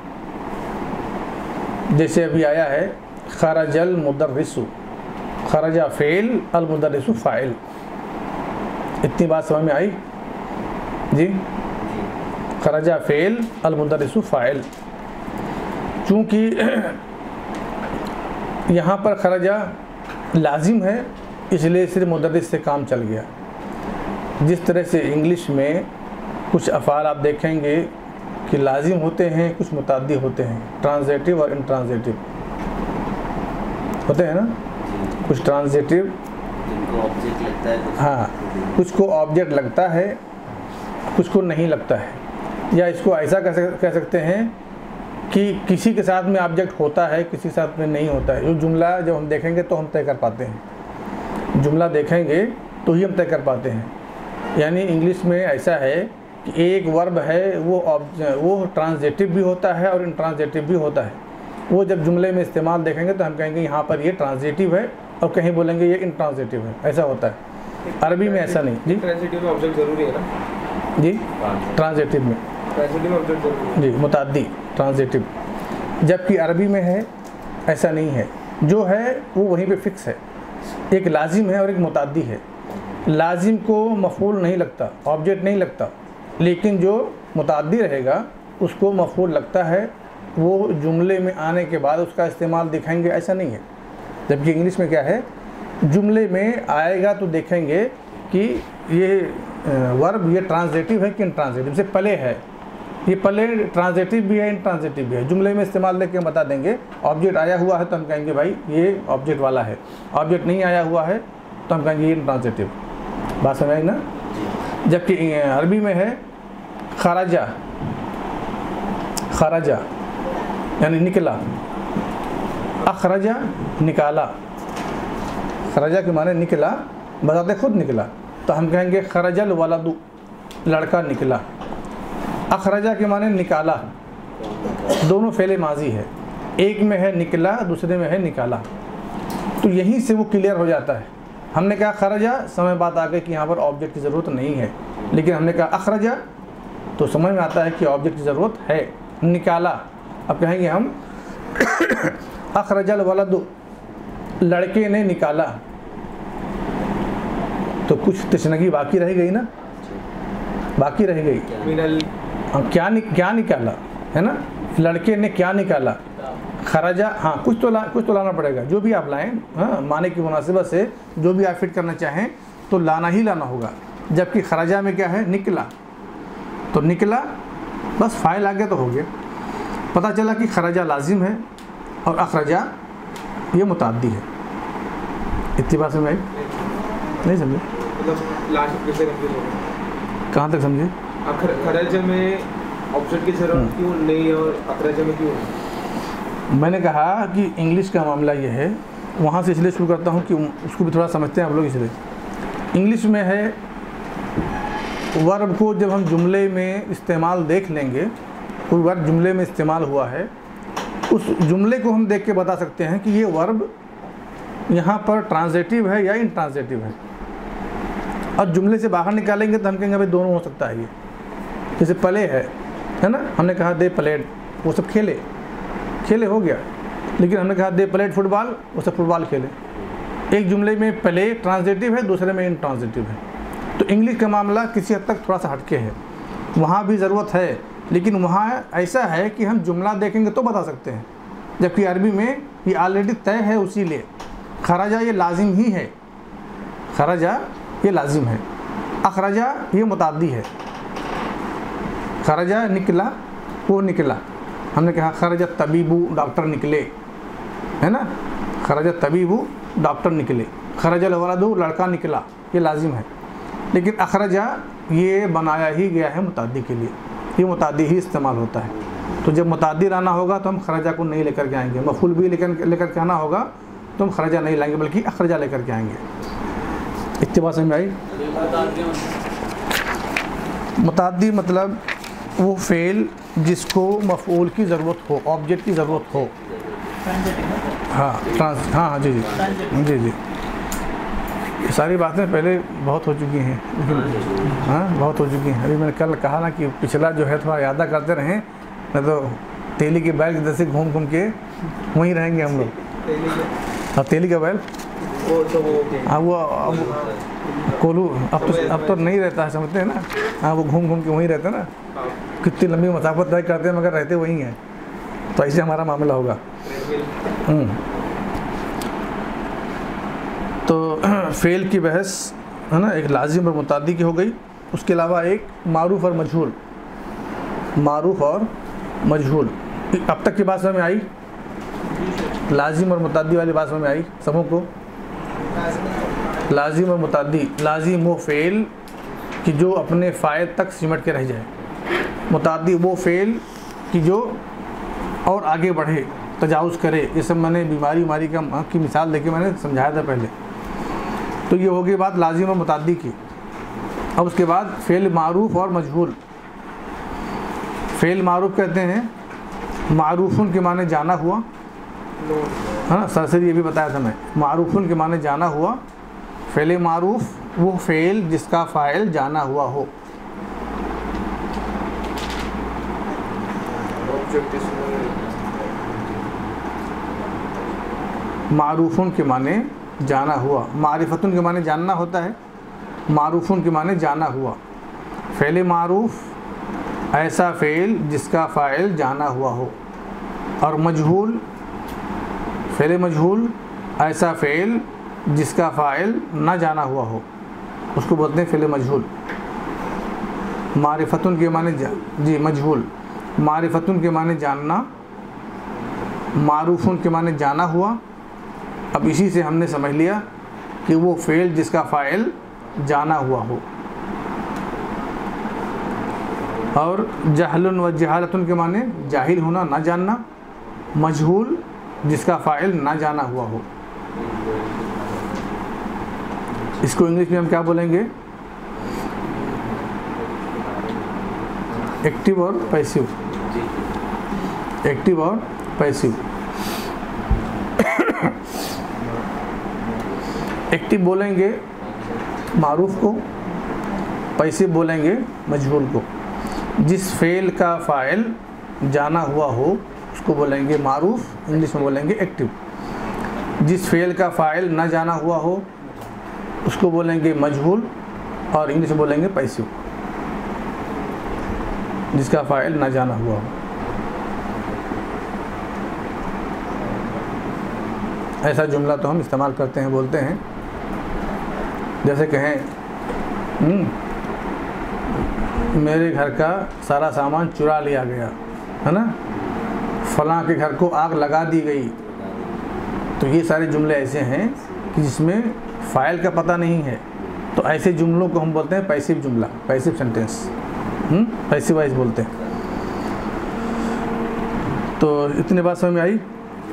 जैसे अभी आया है खरजल मुदर्रिसु, खरजा फ़ेल अल मुदर्रिसु फ़ाइल। इतनी बात समझ में आई जी? खरजा फ़ेल अल मुदर्रिसु फ़ाइल। चूँकि यहाँ पर खरजा लाजिम है, इसलिए सिर्फ मुदर्रिस से काम चल गया। जिस तरह से इंग्लिश में कुछ अफ़ाल आप देखेंगे कि लाजिम होते हैं, कुछ मुताद्दी होते हैं, ट्रांज़िटिव और इंट्रांज़िटिव होते हैं ना, कुछ ट्रांज़िटिव, ऑब्जेक्ट लगता है, हाँ, कुछ को ऑब्जेक्ट लगता है, कुछ को नहीं लगता है। या इसको ऐसा कह सकते हैं कि किसी के साथ में ऑब्जेक्ट होता है, किसी के साथ में नहीं होता है। जो जुमला जब हम देखेंगे तो हम तय कर पाते हैं, जुमला देखेंगे तो ही हम तय कर पाते हैं। यानी इंग्लिश में ऐसा है कि एक वर्ब है, वो ट्रांज़िटिव भी होता है और इंट्रांज़िटिव भी होता है। वो जब जुमले में इस्तेमाल देखेंगे तो हम कहेंगे यहाँ पर ये ट्रांज़िटिव है और कहीं बोलेंगे ये इंट्रांज़िटिव है, ऐसा होता है। अरबी में ऐसा नहीं जी। ट्रांज़िटिव में ऑब्जेक्ट ज़रूरी है ना जी, ट्रांज़िटिव में ऑब्जेक्ट ज़रूरी है जी, मुताद्दी ट्रांज़िटिव, जबकि अरबी में है ऐसा नहीं है। जो है वो वहीं पे फिक्स है, एक लाजिम है और एक मुताद्दी है। लाजिम को मफ़ूल नहीं लगता, ऑब्जेक्ट नहीं लगता, लेकिन जो मुताद्दी रहेगा उसको मफ़ूल लगता है। वो जुमले में आने के बाद उसका इस्तेमाल दिखाएंगे, ऐसा नहीं है। जबकि इंग्लिश में क्या है, जुमले में आएगा तो देखेंगे कि ये वर्ब ये ट्रांज़िटिव है कि इंट्रांज़िटिव, से पले है, ये पले ट्रांज़िटिव भी है इंट्रांज़िटिव भी है। जुमले में इस्तेमाल देके बता देंगे। ऑब्जेक्ट आया हुआ है तो हम कहेंगे भाई ये ऑब्जेक्ट वाला है, ऑब्जेक्ट नहीं आया हुआ है तो हम कहेंगे ये इंट्रांज़िटिव। बात समझ आई ना? जबकि अरबी में है खराजा, खराजा यानी निकला, अखरजा निकाला, खरजा के माने निकला, बताते खुद निकला, तो हम कहेंगे खरजल वलदु, लड़का निकला। अखरजा के माने निकाला, दोनों फेले माजी है, एक में है निकला, दूसरे में है निकाला। तो यहीं से वो क्लियर हो जाता है। हमने कहा खरजा, समय बात आ गई कि यहाँ पर ऑब्जेक्ट की ज़रूरत नहीं है, लेकिन हमने कहा अखरजा तो समझ में आता है कि ऑब्जेक्ट की ज़रूरत है। निकाला, अब कहेंगे हम अखरजल वलदु, लड़के ने निकाला, तो कुछ तशनगी बाकी रह गई ना, बाकी रह गई। क्या निकाला है ना, लड़के ने क्या निकाला, खराजा, हाँ कुछ तो लाना पड़ेगा, जो भी आप लाएं, हाँ माने की मुनासिबत से जो भी आप फिट करना चाहें तो लाना ही लाना होगा। जबकि खराजा में क्या है, निकला, तो निकला बस फाइल आ गया तो हो गया। पता चला कि खराजा लाजिम है और अखरजा ये मुताद्दी है। इतनी बात समझ आई? नहीं समझे? मतलब लास्ट कैसे कंफ्यूज हो गया? कहाँ तक समझे? खराजा में ऑब्जेक्ट की जरूरत क्यों नहीं और अखराजा में क्यों है? मैंने कहा कि इंग्लिश का मामला ये है, वहाँ से इसलिए शुरू करता हूँ कि उसको भी थोड़ा समझते हैं आप लोग। इसलिए इंग्लिश में है, वर्ब को जब हम जुमले में इस्तेमाल देख लेंगे, कोई वर्ब जुमले में इस्तेमाल हुआ है, उस जुमले को हम देख के बता सकते हैं कि ये वर्ब यहाँ पर ट्रांजिटिव है या इंट्रांजिटिव है। और जुमले से बाहर निकालेंगे तो हम कहेंगे भाई दोनों हो सकता है। ये जैसे प्ले है ना, हमने कहा दे प्लेड, वो सब खेले हो गया, लेकिन हमने कहा दे प्लेड फुटबॉल, वो सब फुटबॉल खेले। एक जुमले में प्ले ट्रांजिटिव है, दूसरे में इंट्रांजिटिव है। तो इंग्लिश का मामला किसी हद तक थोड़ा सा हटके है, वहाँ भी ज़रूरत है, लेकिन वहाँ ऐसा है कि हम जुमला देखेंगे तो बता सकते हैं, जबकि अरबी में ये ऑलरेडी तय है। उसी लिए खराजा ये लाजिम ही है, खराजा ये लाजिम है, अखराजा ये मुताद्दी है। खराजा निकला, वो निकला, हमने कहा खराजा तबीबू, डॉक्टर निकले, है ना, खराजा तबीबू डॉक्टर निकले। खराजा वलदू, लड़का निकला, ये लाजिम है। लेकिन अखराजा ये बनाया ही गया है मुताद्दी के लिए, ये मुताद्दी ही इस्तेमाल होता है। तो जब मुताद्दी लाना होगा तो हम खराजा को नहीं लेकर के आएंगे, मफूल भी लेकर के आना होगा तो हम खराजा नहीं लाएंगे, बल्कि अखराजा लेकर के आएंगे। इतनी बात समझ में आई? मुताद्दी मतलब वो फ़ेल जिसको मफूल की ज़रूरत हो, ऑब्जेक्ट की ज़रूरत हो। हाँ जी, ये सारी बातें पहले बहुत हो चुकी हैं, लेकिन हाँ बहुत हो चुकी हैं। अभी मैंने कल कहा ना कि पिछला जो है थोड़ा यादा करते रहें, नहीं तो तेली के बैल की जैसे घूम के वहीं रहेंगे हम लोग। अब तेली का बैल हाँ वो अब कोलू अब तो नहीं रहता है, समझते हैं ना। हाँ वो घूम के वहीं रहते हैं ना, कितनी लंबी मसाफत तय करते हैं मगर रहते वहीं हैं। तो ऐसे हमारा मामला होगा। तो फ़ेल की बहस है ना, एक लाजिम और मुताद्दी की हो गई। उसके अलावा एक मारूफ़ और मजहूल, मारूफ़ और मजहूल। अब तक की बात समझ में आई? लाजिम और मुताद्दी वाली बात समझ में आई सबों को? लाजिम और मुताद्दी, लाजिम वो फ़ेल कि जो अपने फ़ाइल तक सिमट के रह जाए, मुताद्दी वो फ़ेल कि जो और आगे बढ़े, तजावुज़ करे। ये सब मैंने बीमारी की मिसाल देके मैंने समझाया था पहले। तो ये हो गई बात लाजिम और मुताद्दी की। अब उसके बाद फ़ेल मारूफ़ और मजहूल। फ़ेल मारूफ़ कहते हैं, मारूफ़ुन के माने जाना हुआ, हाँ सरसरी ये भी बताया था मैं। मारूफ़ुन के माने जाना हुआ। फ़ेल मारूफ़ वो फ़ेल जिसका फ़ाइल जाना हुआ हो। मारूफ़ुन के माने जाना हुआ, मारिफतुन के माने जानना होता है, मारूफ़ुन के माने जाना हुआ। फ़ेल मारूफ़ ऐसा फ़ेल जिसका फ़ाइल जाना हुआ हो। और मजहूल, फ़ेल मजहूल ऐसा फ़ेल जिसका फ़ाइल ना जाना हुआ हो, उसको बोलते हैं फ़ेल मजहूल। मारिफतुन के माने जी मजहूल, मारिफतुन के माने जानना, मारूफ़ुन के माने जाना हुआ। अब इसी से हमने समझ लिया कि वो फ़ेल जिसका फ़ाइल जाना हुआ हो। और जहलुन व जहालतुन के माने जाहिल होना, ना जानना। मजहूल जिसका फ़ाइल ना जाना हुआ हो। इसको इंग्लिश में हम क्या बोलेंगे? एक्टिव और पैसिव, एक्टिव और पैसिव। एक्टिव बोलेंगे मारूफ़ को, पैसिव बोलेंगे मजहूल को। जिस फ़ेल का फ़ाइल जाना हुआ हो उसको बोलेंगे मारूफ़, इंग्लिश में बोलेंगे एक्टिव। जिस फ़ेल का फ़ाइल न जाना हुआ हो उसको बोलेंगे मजहूल, और इंग्लिश में बोलेंगे पैसिव। जिसका फ़ाइल न जाना हुआ हो, ऐसा जुमला तो हम इस्तेमाल करते हैं, बोलते हैं। जैसे कहें मेरे घर का सारा सामान चुरा लिया गया, है ना, फलां के घर को आग लगा दी गई। तो ये सारे जुमले ऐसे हैं कि जिसमें फ़ाइल का पता नहीं है, तो ऐसे जुमलों को हम बोलते हैं पैसिव जुमला, पैसिव सेंटेंस, पैसिव वाइज बोलते हैं। तो इतनी बात समझ में आई।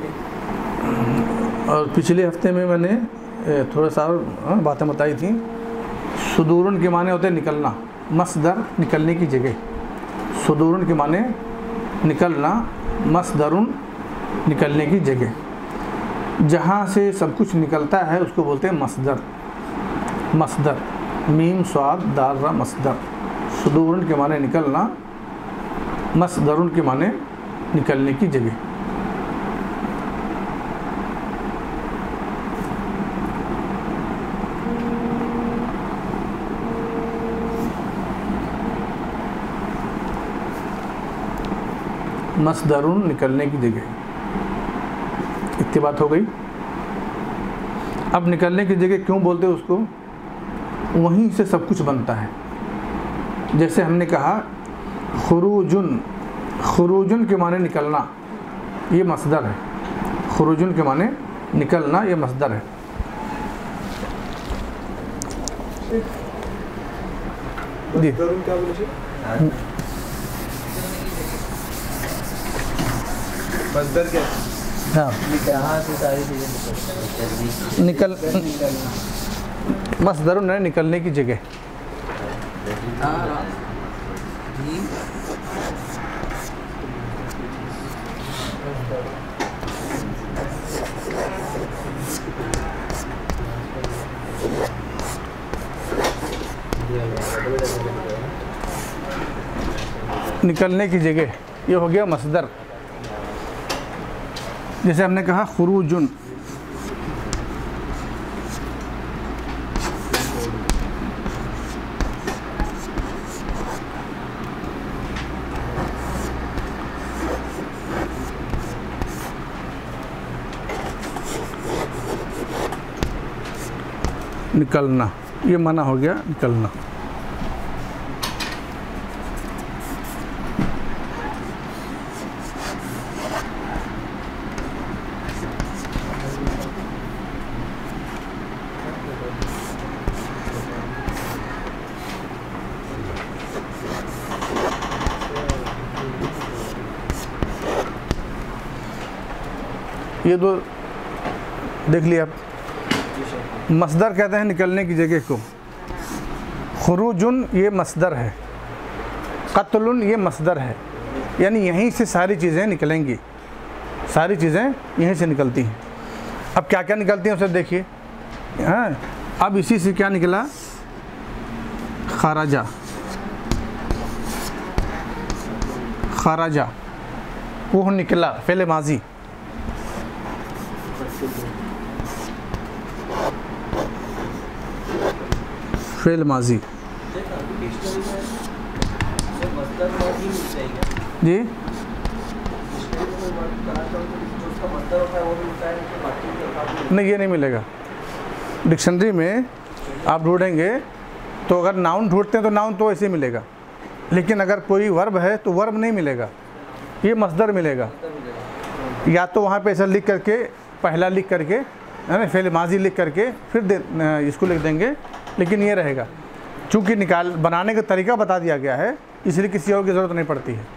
और पिछले हफ्ते में मैंने थोड़ा सा और बातें बताई थी। सुदूरन के माने होते हैं निकलना, मसदर निकलने की जगह। सुदूरन के माने निकलना, मसदरुन निकलने की जगह। जहाँ से सब कुछ निकलता है उसको बोलते हैं मसदर। मसदर, मीम स्वाद दाल रा, मसदर। सुदूरन के माने निकलना, मसदरुन के माने निकलने की जगह। मसदरुन निकलने की जगह, इतनी बात हो गई। अब निकलने की जगह क्यों बोलते हैं उसको? वहीं से सब कुछ बनता है। जैसे हमने कहा खुरूजुन, खुरूजुन के माने निकलना, ये मसदर है। खुरूजुन के माने निकलना, ये मसदर है। जी क्या बोले? मसदर क्या? हाँ, यहाँ से सारी चीज़ें निकल, मसदरुन है निकलने की जगह। निकलने की जगह, ये हो गया मसदर। जैसे हमने कहा खुरूजुन, निकलना, ये माना हो गया निकलना। ये दो देख लिया आप। मसदर कहते हैं निकलने की जगह को। खुरूजुन ये मसदर है, कत्लुन ये मसदर है, यानी यहीं से सारी चीज़ें निकलेंगी, सारी चीज़ें यहीं से निकलती हैं। अब क्या क्या निकलती हैं उसे देखिए। हाँ, अब इसी से क्या निकला? खराजा, खराजा वो निकला, फेले माजी। फेल माजी जी, नहीं ये नहीं मिलेगा। डिक्शनरी में आप ढूंढेंगे तो अगर नाउन ढूंढते हैं तो नाउन तो ऐसे मिलेगा, लेकिन अगर कोई वर्ब है तो वर्ब नहीं मिलेगा, ये मसदर मिलेगा। या तो वहाँ पे ऐसा लिख करके, पहला लिख करके, है ना, फेल माजी लिख करके फिर इसको लिख देंगे, लेकिन ये रहेगा। चूँकि बनाने का तरीका बता दिया गया है, इसलिए किसी और की ज़रूरत नहीं पड़ती है।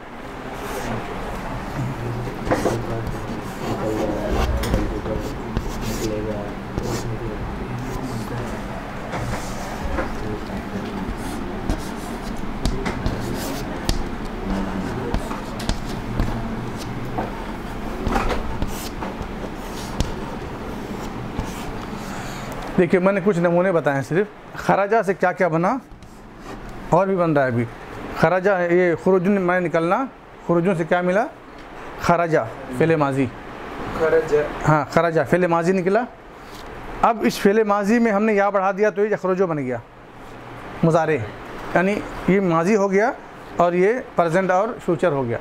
देखिए मैंने कुछ नमूने बताए हैं सिर्फ। खराजा से क्या क्या बना, और भी बन रहा है अभी। खराजा ये खुरुजुन मैंने निकलना, खुरुजुन से क्या मिला? खराजा फेले माजी, हाँ खरजा फ़ेल माजी निकला। अब इस फ़ेल माजी में हमने या बढ़ा दिया तो ये यखरुजु बन गया मुज़ारे, यानी ये माजी हो गया और ये प्रेजेंट और फ्यूचर हो गया।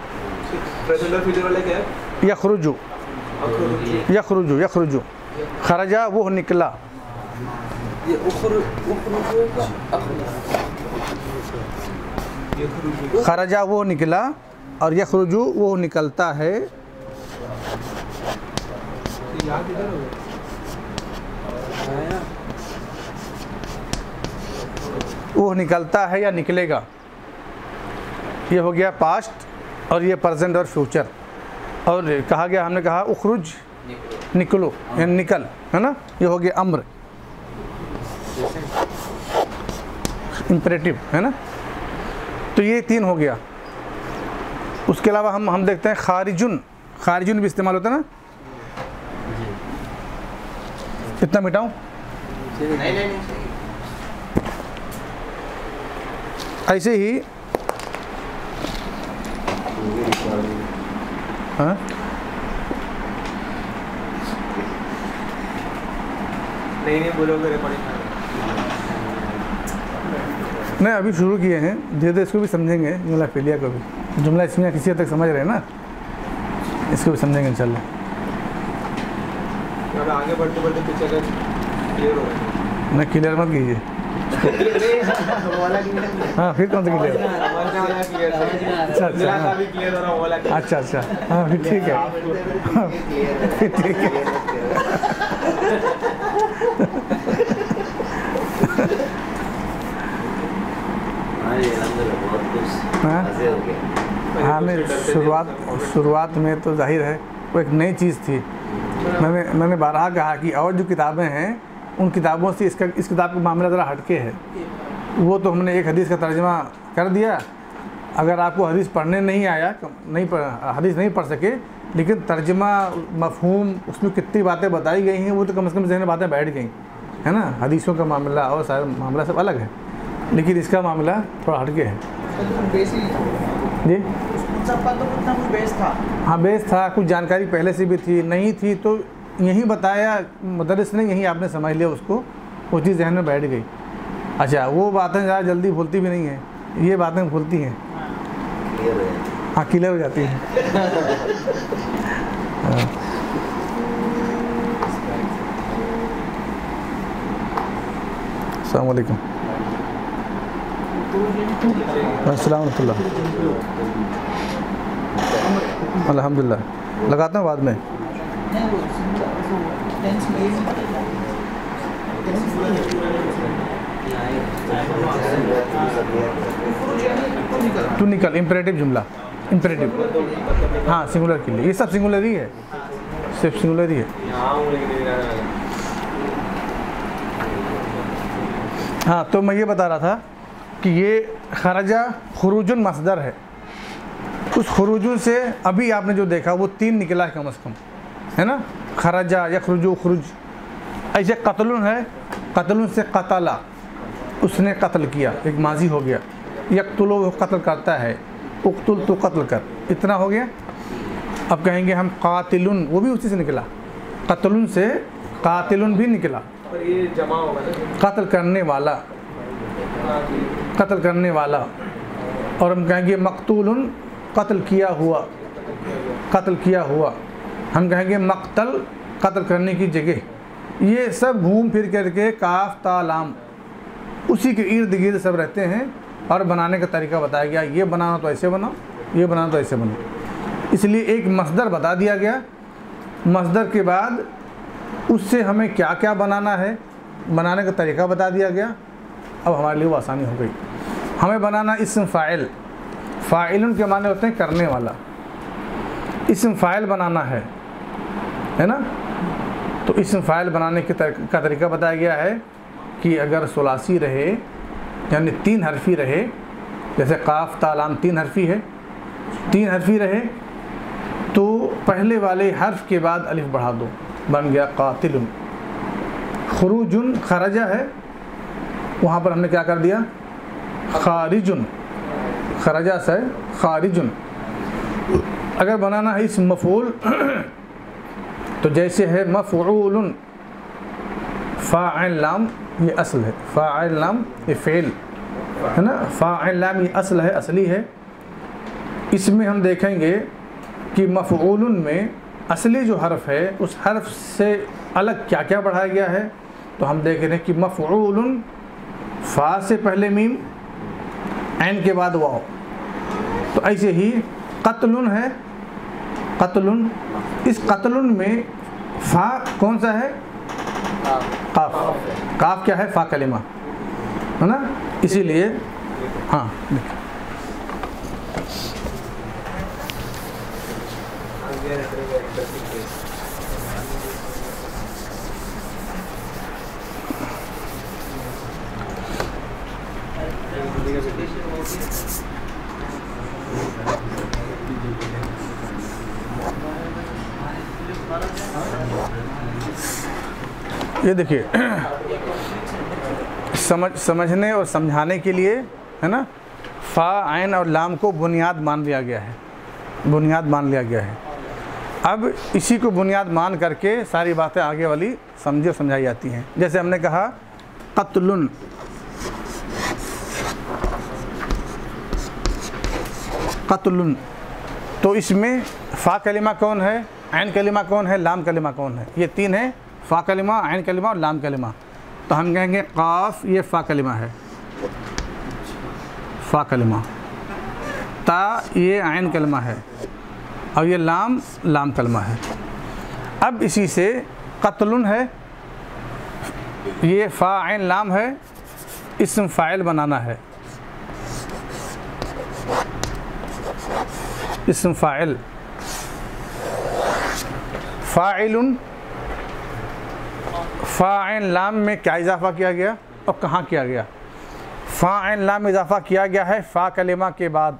यखरुजु यखरुजु यखरुजु खरजा वो निकला, खरजा वो निकला और यखरुजु वो निकलता है। वो निकलता है या निकलेगा, ये हो गया पास्ट और ये प्रेजेंट और फ्यूचर। और कहा गया, हमने कहा उखरुज निकलो यानी निकल, है ना, ये हो गया अम्र इम्परेटिव, है ना। तो ये 3 हो गया। उसके अलावा हम देखते हैं खारिजुन, खारिजुन भी इस्तेमाल होता है ना। कितना मिटाऊं? ऐसे ही हाँ नहीं बोलोगे नहीं, अभी शुरू किए हैं, धीरे धीरे इसको भी समझेंगे, जुमला फ़ेलिया को भी। जुमला इसमें किसी हद तक समझ रहे हैं ना, इसको भी समझेंगे इंशाल्लाह। आगे बढ़ते बढ़ते पीछे का क्लियर हो रहा है। नहीं क्लियर मत कीजिए। हाँ फिर कौन सा क्लियर? अच्छा अच्छा, हाँ फिर ठीक है, फिर ठीक है। हाँ मैं शुरुआत में तो जाहिर है वो एक नई चीज़ थी। मैंने बारहा कहा कि और जो किताबें हैं उन किताबों से इस किताब का मामला ज़रा हटके है। वो तो हमने एक हदीस का तर्जुमा कर दिया। अगर आपको हदीस पढ़ने नहीं आया, हदीस नहीं पढ़ सके, लेकिन तर्जुमा मफ़हूम उसमें कितनी बातें बताई गई हैं वो तो कम से कम ज़हन में बातें बैठ गई, है ना। हदीसों का मामला और सारा मामला सब अलग है, लेकिन इसका मामला थोड़ा हटके है जी। सबका तो कुछ ना कुछ बेस था। हाँ बेस था, कुछ जानकारी पहले से भी थी, नहीं थी तो यहीं बताया मुदर्रिस ने, यहीं आपने समझ लिया उसको, वो चीज़ ज़हन में बैठ गई। अच्छा वो बातें ज़्यादा जल्दी भूलती भी नहीं हैं, ये बातें भूलती हैं। हाँ क्लियर हो जाती हैं। अस्सलाम वालेकुम। अस्सलाम वालेकुम। अल्हम्दुलिल्लाह लगाता हूँ बाद में। टू निकल इम्परेटिव जुमला, इम्परेटिव हाँ सिंगुलर के लिए, ये सब सिंगुलर ही है, सिर्फ सिंगुलर ही है। हाँ तो मैं ये बता रहा था कि ये खरजा खुरूजुन मसदर है। उस खुरूजुन से अभी आपने जो देखा वो 3 निकला है कम से कम, है ना। खरजा या खुरूजु खुरूज। ऐसे कत्लुन है, कत्लुन से कतला, उसने कत्ल किया, एक माजी हो गया। यक्तुलो वो कत्ल करता है, उक्तुल तो कत्ल कर, इतना हो गया। अब कहेंगे हम कातिलुन, वो भी उसी से निकला, कत्लुन से कातिलुन भी निकला, पर ये जमा होगा ना, कत्ल करने वाला, कत्ल करने वाला। और हम कहेंगे मकतूलुन कत्ल किया हुआ, कत्ल किया हुआ। हम कहेंगे मक्तल कत्ल करने की जगह। ये सब घूम फिर करके काफ ता लाम उसी के इर्द गिर्द सब रहते हैं और बनाने का तरीका बताया गया। ये बनाना तो ऐसे बनाओ, ये बनाना तो ऐसे बनाओ। इसलिए एक मसदर बता दिया गया, मसदर के बाद उससे हमें क्या क्या बनाना है, बनाने का तरीका बता दिया गया। अब हमारे लिए वो आसानी हो गई। हमें बनाना इस्म फ़ाइल, फ़ाइलुन के माने होते हैं करने वाला, इस्म फ़ाइल बनाना है ना। तो इस्म फ़ाइल बनाने का तरीका बताया गया है कि अगर सुलासी रहे यानी 3 हरफी रहे, जैसे काफ तालाम 3 हरफी है, 3 हरफी रहे तो पहले वाले हर्फ के बाद अलिफ बढ़ा दो, बन गया कातिलुन। खुरूजुन खरजा है, वहाँ पर हमने क्या कर दिया खारिजुन, खरजा से खारिजुन। अगर बनाना है इस मफूल तो जैसे है मफ़ऊलुन, फ़ाइल लाम ये असल है, फ़ाइल लाम ये फ़ेल है ना, फ़ाइल लाम ये असल है, असली है। इसमें हम देखेंगे कि मफ़ऊलुन में असली जो हर्फ है उस हर्फ से अलग क्या क्या बढ़ाया गया है। तो हम देख रहे हैं कि मफ़ऊलुन, फ़ा से पहले मीम, ऐन के बाद वाव। तो ऐसे ही क़त्लुन है, क़त्लुन, इस क़त्लुन में फ़ा कौन सा है, काफ, काफ क्या है, फ़ा कलिमा है ना, इसीलिए हाँ ये देखिए समझने और समझाने के लिए है ना, फ़ा, ऐन और लाम को बुनियाद मान लिया गया है, बुनियाद मान लिया गया है। अब इसी को बुनियाद मान करके सारी बातें आगे वाली समझी और समझाई जाती हैं। जैसे हमने कहा क़त्लुन, क़त्लुन, तो इसमें फ़ा कलिमा कौन है, ऐन कलिमा कौन है, लाम कलिमा कौन है, ये तीन है, फ़ा कलिमा, ऐन कलिमा और लाम कलिमा। तो हम कहेंगे क़ाफ ये फ़ा कलिमा है, फ़ा कलिमा, ता ये ऐन कलिमा है और ये लाम, लाम कलिमा है। अब इसी से क़त्लुन है, ये फ़ा ऐन लाम है, इस्म फ़ाइल बनाना है, इस्म फ़ाइल, फ़ाइलुन, फ़ाइल लाम में क्या इजाफ़ा किया गया और कहाँ किया गया। फ़ाइल लाम में इजाफ़ा किया गया है फ़ा कलिमा के बाद,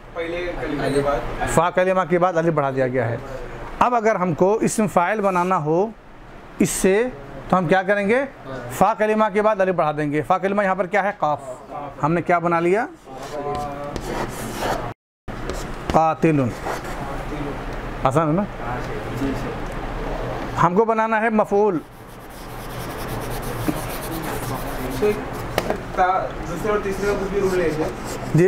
फ़ा कलिमा के बाद अलिफ बढ़ा दिया गया है। अब अगर हमको इस्म फ़ाइल बनाना हो इससे, तो हम क्या करेंगे, फ़ा कलिमा के बाद अलिफ बढ़ा देंगे। फ़ा कलिमा यहाँ पर क्या है, क़ाफ, हमने क्या बना लिया, क़ातिलुन, आसान है ना। हमको बनाना है मफ़ऊल, दूसरे और तीसरे का कुछ भी रूल है जी,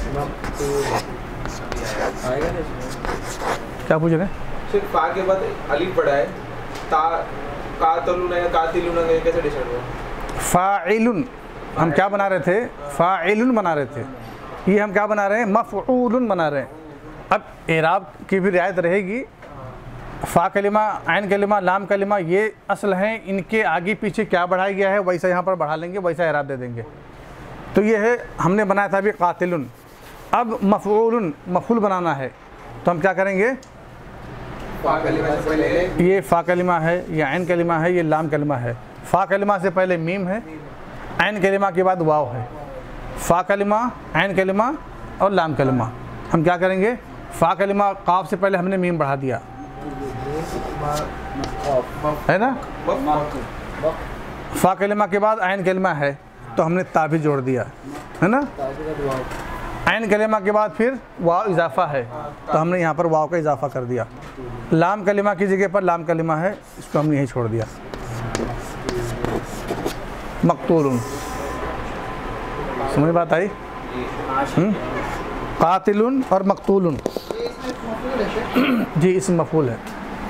क्या पूछ रहे हैं, सिर्फ फ़ा के बाद अलिफ पड़ा है, ता कातलुन है, कातिलुन है, कैसे डिसाइड हुआ। फ़ाइलुन हम क्या बना रहे थे, फ़ाइलुन बना रहे थे, ये हम क्या बना रहे हैं, मफ़ऊलुन बना रहे हैं। अब एराब की भी रियायत रहेगी, फ़ा कलिमा, ऐन कलिमा, लाम कलिमा ये असल हैं, इनके आगे पीछे क्या बढ़ाया गया है वैसा यहाँ पर बढ़ा लेंगे, वैसा एराब दे देंगे। तो ये है, हमने बनाया था अभी क़ातिलुन। अब मफ़ऊलुन, मफ़ऊल बनाना है, तो हम क्या करेंगे, फ़ा कलिमा से पहले ये फ़ा कलिमा है, ये ऐन कलिमा है, ये लाम कलिमा है। फ़ा कलिमा से पहले मीम है, ऐन कलिमा के बाद वाव है। फ़ा कलिमा, ऐन कलिमा और लाम कलिमा। हम क्या करेंगे, फ़ा कलिमा, क़ाफ से पहले हमने मीम बढ़ा दिया है ना, फ़ा कलिमा के बाद ऐन कलिमा है तो हमने ता भी जोड़ दिया है ना, ऐन कलिमा के बाद फिर वाव इजाफ़ा है तो हमने यहाँ पर वाव का इजाफ़ा कर दिया। लाम कलिमा की जगह पर लाम कलिमा है, इसको हमने यहीं छोड़ दिया। मक़तूलुन, समझ बात आई, क़ातिलुन और मक़तूलुन, जी इसम मफ़ऊल है।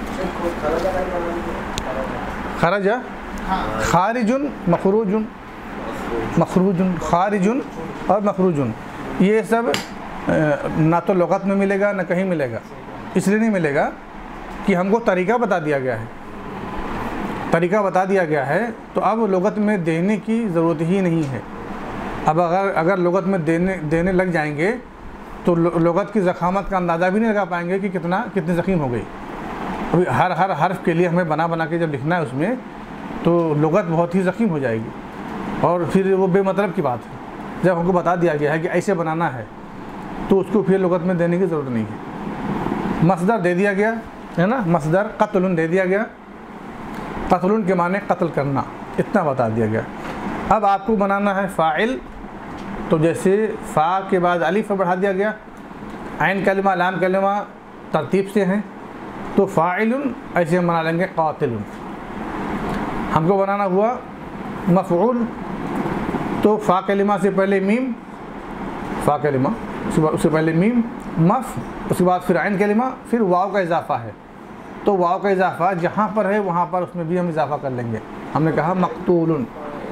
खरजा, खारिजुन, मखरूजुन, मखरूजुन, खारिजुन और मखरूजुन, ये सब ना तो लुग़त में मिलेगा ना कहीं मिलेगा। इसलिए नहीं मिलेगा कि हमको तरीका बता दिया गया है, तरीका बता दिया गया है तो अब लुग़त में देने की ज़रूरत ही नहीं है। अब अगर लुग़त में देने लग जाएंगे तो लुग़त की ज़ख़ामत का अंदाज़ा भी नहीं लगा पाएंगे कि कितनी ज़ख़ीम हो गई। अभी हर हर्फ के लिए हमें बना के जब लिखना है उसमें, तो लुग़त बहुत ही ज़ख़ीम हो जाएगी और फिर वो बेमतलब की बात है। जब हमको बता दिया गया है कि ऐसे बनाना है तो उसको फिर लुग़त में देने की ज़रूरत नहीं है। मसदर दे दिया गया है ना, मसदर क़त्लुन दे दिया गया, क़त्लुन के माने कत्ल करना, इतना बता दिया गया। अब आपको बनाना है फ़ाइल, तो जैसे फ़ा के बाद अलिफ बढ़ा दिया गया, ऐन कलिमा, लाम कलिमा तरतीब से हैं, तो फ़ाइलुन ऐसे हम बना लेंगे क़ातिलुन। हमको बनाना हुआ मफ़ऊल, तो फ़ा कलिमा से पहले मीम, फ़ा कलिमा उससे पहले मीम, मफ़, उसके बाद फिर आइन कलिमा, फिर वाव का इजाफ़ा है। तो वाव का इजाफ़ा जहाँ पर है वहाँ पर उसमें भी हम इजाफ़ा कर लेंगे। हमने कहा मक़तूलुन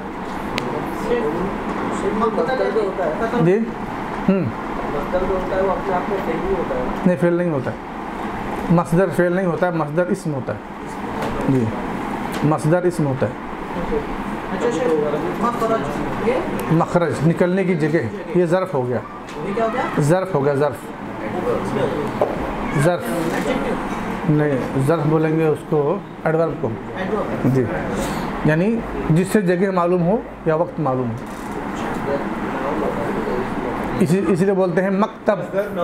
जी। नहीं, फेल नहीं होता है, मसदर फेल नहीं होता है, मसदर इस्म होता है जी, मसदर इस्म होता है। मखरज निकलने की जगह, ये ज़र्फ़ हो गया, ज़र्फ़ हो गया, ज़र्फ़ नहीं, ज़र्फ़ बोलेंगे उसको एडवर्ब को जी, यानी जिससे जगह मालूम हो या वक्त मालूम हो, इसीलिए बोलते हैं मकतब।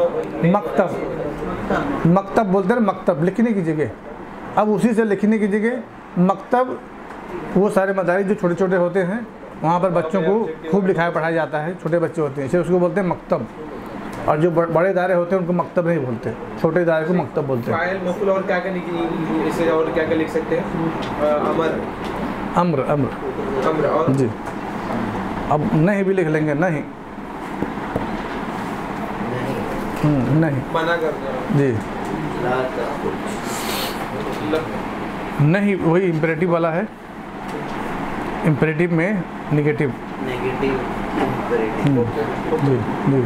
मकतब, मकतब बोलते हैं मकतब, लिखने की जगह। अब उसी से लिखने की जगह मकतब, वो सारे मदारिस जो छोटे छोटे होते हैं वहाँ पर बच्चों को खूब लिखाया पढ़ाया जाता है, छोटे बच्चे होते हैं, इसलिए उसको बोलते हैं मकतब। और जो बड़े इदारे होते हैं उनको मकतब नहीं बोलते, छोटे इदारे को मकतब बोलते हैं। फाइल मफूल और क्या क्या इसे और क्या क्या लिख सकते हैं? अमर, अम्र, अम्र, अमर और जी। अब नहीं भी लिख लेंगे, नहीं, नहीं, मना करना जी, नहीं वही इम्परेटिव वाला है, इम्परेटिव में नेगेटिव जी जी।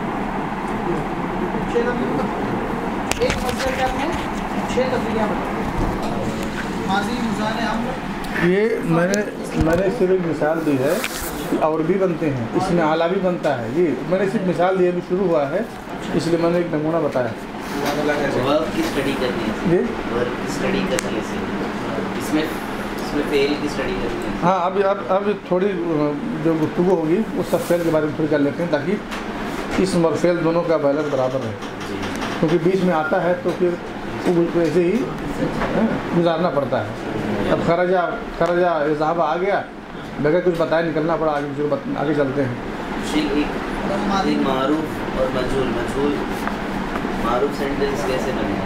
एक मसले क्या है, 6 तब्दीलियां माजी मुज़ारे अम्र। ये मैंने सिर्फ एक मिसाल दी है, और भी बनते हैं, इसमें आला भी बनता है। ये मैंने सिर्फ मिसाल दी, अभी शुरू हुआ है इसलिए मैंने एक नमूना बताया। वर्ब की स्टडी करनी है, जी, वर्ब की स्टडी करनी है, इसमें फेल की स्टडी करनी है। हाँ, अब थोड़ी जो गुफ्तगू होगी उस सब फेल के बारे में थोड़ी कर लेते हैं, ताकि इसम और फेल दोनों का बैलेंस बराबर रहे, क्योंकि बीच में आता है तो फिर वो ऐसे ही गुजारना पड़ता है। अब खरजा इज़ाबा आ गया, बगैर कुछ बताए निकलना पड़ा, आगे चलते हैं। एक मारूफ और मजहूल, मारूफ सेंटेंस कैसे बनेगा?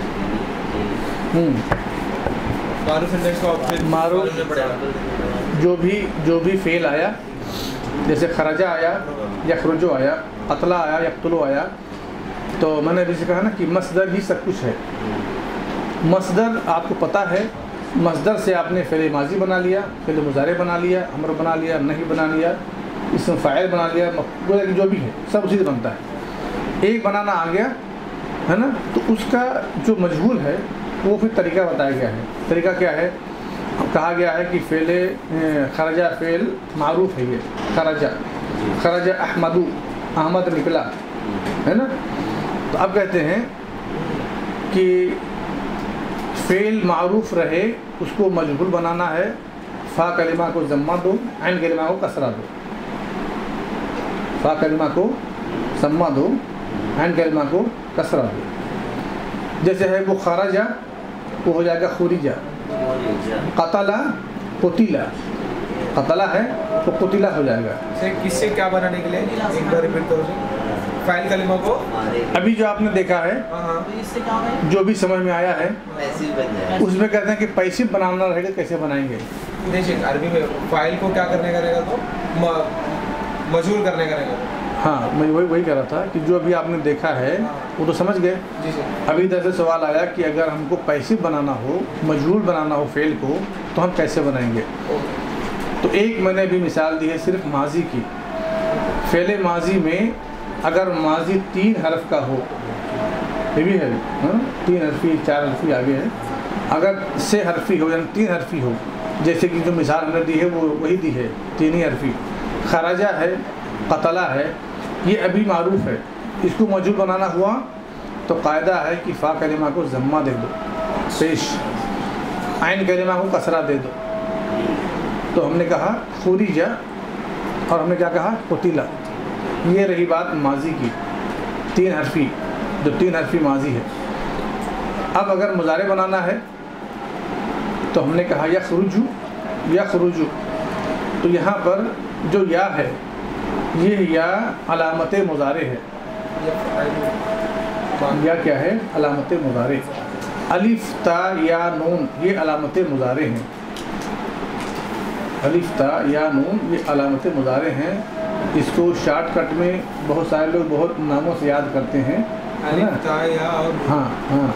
मारूफ सेंटेंस का ऑप्शन मारूफ जो भी फेल आया, जैसे खरजा आया, यखरुजो आया, कतला आया, यक्तुलो आया, तो मैंने अभी से कहा ना कि मसदर ही सब कुछ है। मसदर आपको पता है, मसदर से आपने फ़ेल माजी बना लिया, फ़ेल मुज़ारे बना लिया, अमर बना लिया, नहीं बना लिया, इसमें फ़ाइल बना लिया, मफ़ऊल जो भी है सब उसी से बनता है। एक बनाना आ गया है ना, तो उसका जो मजहूल है वो फिर तरीका बताया गया है। तरीका क्या है? कहा गया है कि फ़ेल खरजा फ़ेल मारूफ है, ये खरजा अहमदू, अहमद निकला है ना। तो अब कहते हैं कि फ़ेल मारूफ रहे उसको मजहूल बनाना है, फ़ा कलिमा को ज़म्मा दो, ऐन कलिमा को कसरा दो। फ़ा कलिमा को ज़म्मा दो, ऐन कलिमा को कसरा दो। जैसे है वो खरजा, वो हो जाएगा खुरिजा। कतला कुतिला, कतला है तो कुतिला हो जाएगा। किससे क्या बनाने के लिए एक बार रिपीट करो। फाइल कलिमा को अभी जो आपने देखा है, इससे क्या है, जो भी समझ में आया है, पैसिव बन जाए। उसमें कहते हैं कि पैसिव बनाना रहेगा, कैसे बनाएंगे? देखिए अरबी में फाइल को क्या करने का रहेगा, तो मजहूल करने का रहेगा। हाँ, मैं वही कह रहा था कि जो अभी आपने देखा है वो तो समझ गए। जी सर। अभी इधर से सवाल आया कि अगर हमको पैसिव बनाना हो, मजहूल बनाना हो फ़ेल को, तो हम कैसे बनाएंगे? तो एक मैंने अभी मिसाल दी है सिर्फ माजी की। फ़ेल माजी में अगर माजी 3 हर्फ का हो, ये भी है 3 हर्फी 4 हर्फी आगे है, अगर से हर्फी हो यानी 3 हर्फी हो, जैसे कि जो मिसाल हमने दी है वो वही दी है, 3 ही हर्फी। खराजा है, कतला है, ये अभी मारूफ है। इसको मजहूल बनाना हुआ तो कायदा है कि फ़ा कलिमा को ज़म्मा दे दो पेश, आइन कलिमा को कसरा दे दो। तो हमने कहा खुरिजा और हमने क्या कहा कुतिला। ये रही बात माजी की, 3 हर्फी, जो 3 हर्फी माजी है। अब अगर मुज़ारे बनाना है तो हमने कहा यखरुजु, यखरुजु। तो यहाँ पर जो या है, ये या अलामत मुज़ारे है। या क्या है? अलामत मुज़ारे। अलिफ ता या नून ये अलामत मुजारे हैं। अलिफ ता या नून ये अलामत मुजारे हैं। इसको शॉर्टकट में बहुत सारे लोग बहुत नामों से याद करते हैं, है ना? अलिफ ता या और हाँ हाँ,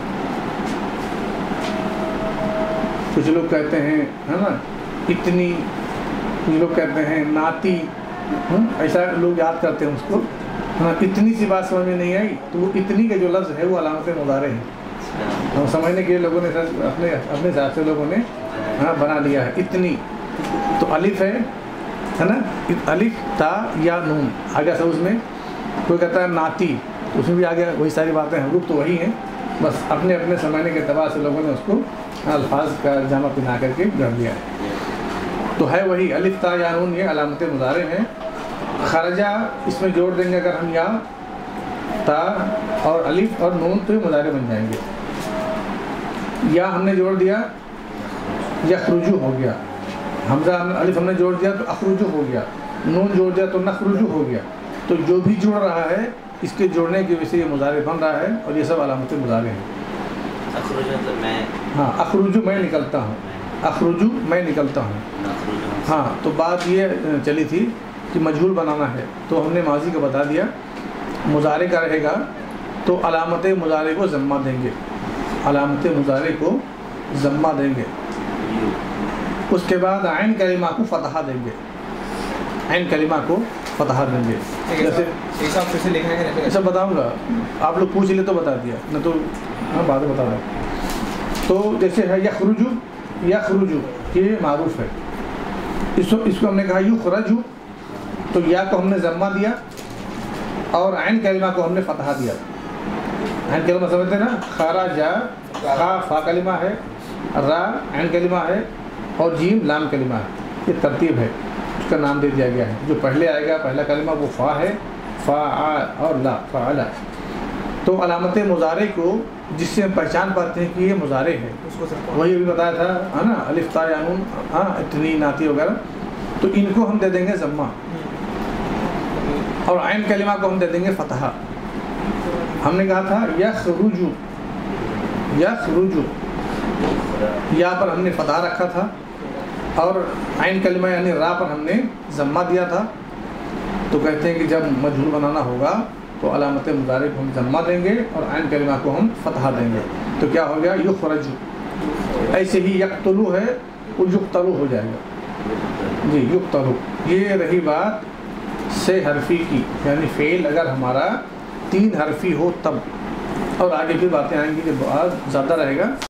कुछ लोग कहते हैं, है ना, इतनी, कुछ लोग कहते हैं नाती, ऐसा लोग याद करते हैं उसको। हाँ, इतनी सी बात समझ में नहीं आई तो वो इतनी का जो लफ्ज़ है वो अलामत मुजारे हैं। तो समझने के लिए लोगों ने अपने अपने हिसाब से लोगों ने हाँ बना लिया है इतनी। तो अलिफ है ना, अलिफ ता या नून आ गया सब उसमें। कोई कहता है नाती, तो उसमें भी आ गया वही सारी बातें, हरूफ तो वही हैं, बस अपने अपने समझने के अतबार से लोगों ने उसको अल्फाज का जामा पहना करके गढ़ दिया है। तो है वही अलिफ ता या नून ये अलामत मुजारे हैं। खरजा इसमें जोड़ देंगे अगर हम या ता और अलिफ और नून तो ये मुजारे बन जाएंगे। या हमने जोड़ दिया यखरुजु हो गया, हमजा अलिफ हमने जोड़ दिया तो अखरुजु हो गया, नून जोड़ दिया तो नखरुजु हो गया। तो जो भी जुड़ रहा है इसके जोड़ने की वजह से ये मुजारे बन रहा है और ये सब अलामत मुजारे हैं। अखरुजु मतलब मैं, हाँ, अखरुजु मैं निकलता हूँ, अखरुजु मैं निकलता हूँ। हाँ, तो बात ये चली थी कि मजहूल बनाना है, तो हमने माजी का बता दिया। मुजारे का रहेगा तो अलामत मुजारे को ज़म्मा देंगे, अलामत मुजारे को ज़म्मा देंगे। उसके बाद आइन कलिमा को फ़तहा देंगे, आइन कलिमा को फ़तहा देंगे। जैसे हिसाब से लिखा है, ऐसा बताऊँगा, आप लोग पूछ ले तो बता दिया, न तो हाँ बाद में बता रहा। तो जैसे है यखरुजु, यखरुजु ये मारूफ है, इसको हमने कहा युखरजु, तो या को हमने ज़म्मा दिया और आइन कलिमा को हमने फ़तहा दिया। आइन कलिमा समझते हैं ना, खराजा खा फा कलिमा है, रा आइन कलिमा है और जीम लाम कलिमा है। ये तरतीब है, उसका नाम दे दिया गया है। जो पहले आएगा पहला कलिमा वो फ़ा है, फ़ा और ला, फ़ाला। तो अलामत मुजारे को जिससे हम पहचान पाते हैं कि ये मुजारे है, वही अभी बताया था, है ना, अलिफ ता या नून, हाँ, इतनी नाती वगैरह, तो इनको हम दे देंगे ज़म्मा और आइन कलिमा को हम दे देंगे फ़तहा। हमने कहा था यखरुजु, यखरुजु, या पर हमने फ़तहा रखा था और आइन कलिमा यानी रा पर हमने ज़म्मा दिया था। तो कहते हैं कि जब मजहूल बनाना होगा तो अलामत मुजारे को हम ज़म्मा देंगे और आइन कलिमा को हम फ़तहा देंगे। तो क्या हो गया, युखरजु। ऐसे ही यक्तलु है वो युक्तलु हो जाएगा जी, युक्तलु। ये रही बात से हरफी की, यानी फ़ेल अगर हमारा 3 हरफी हो तब, और आगे भी बातें आएंगी जब बहुत ज़्यादा रहेगा।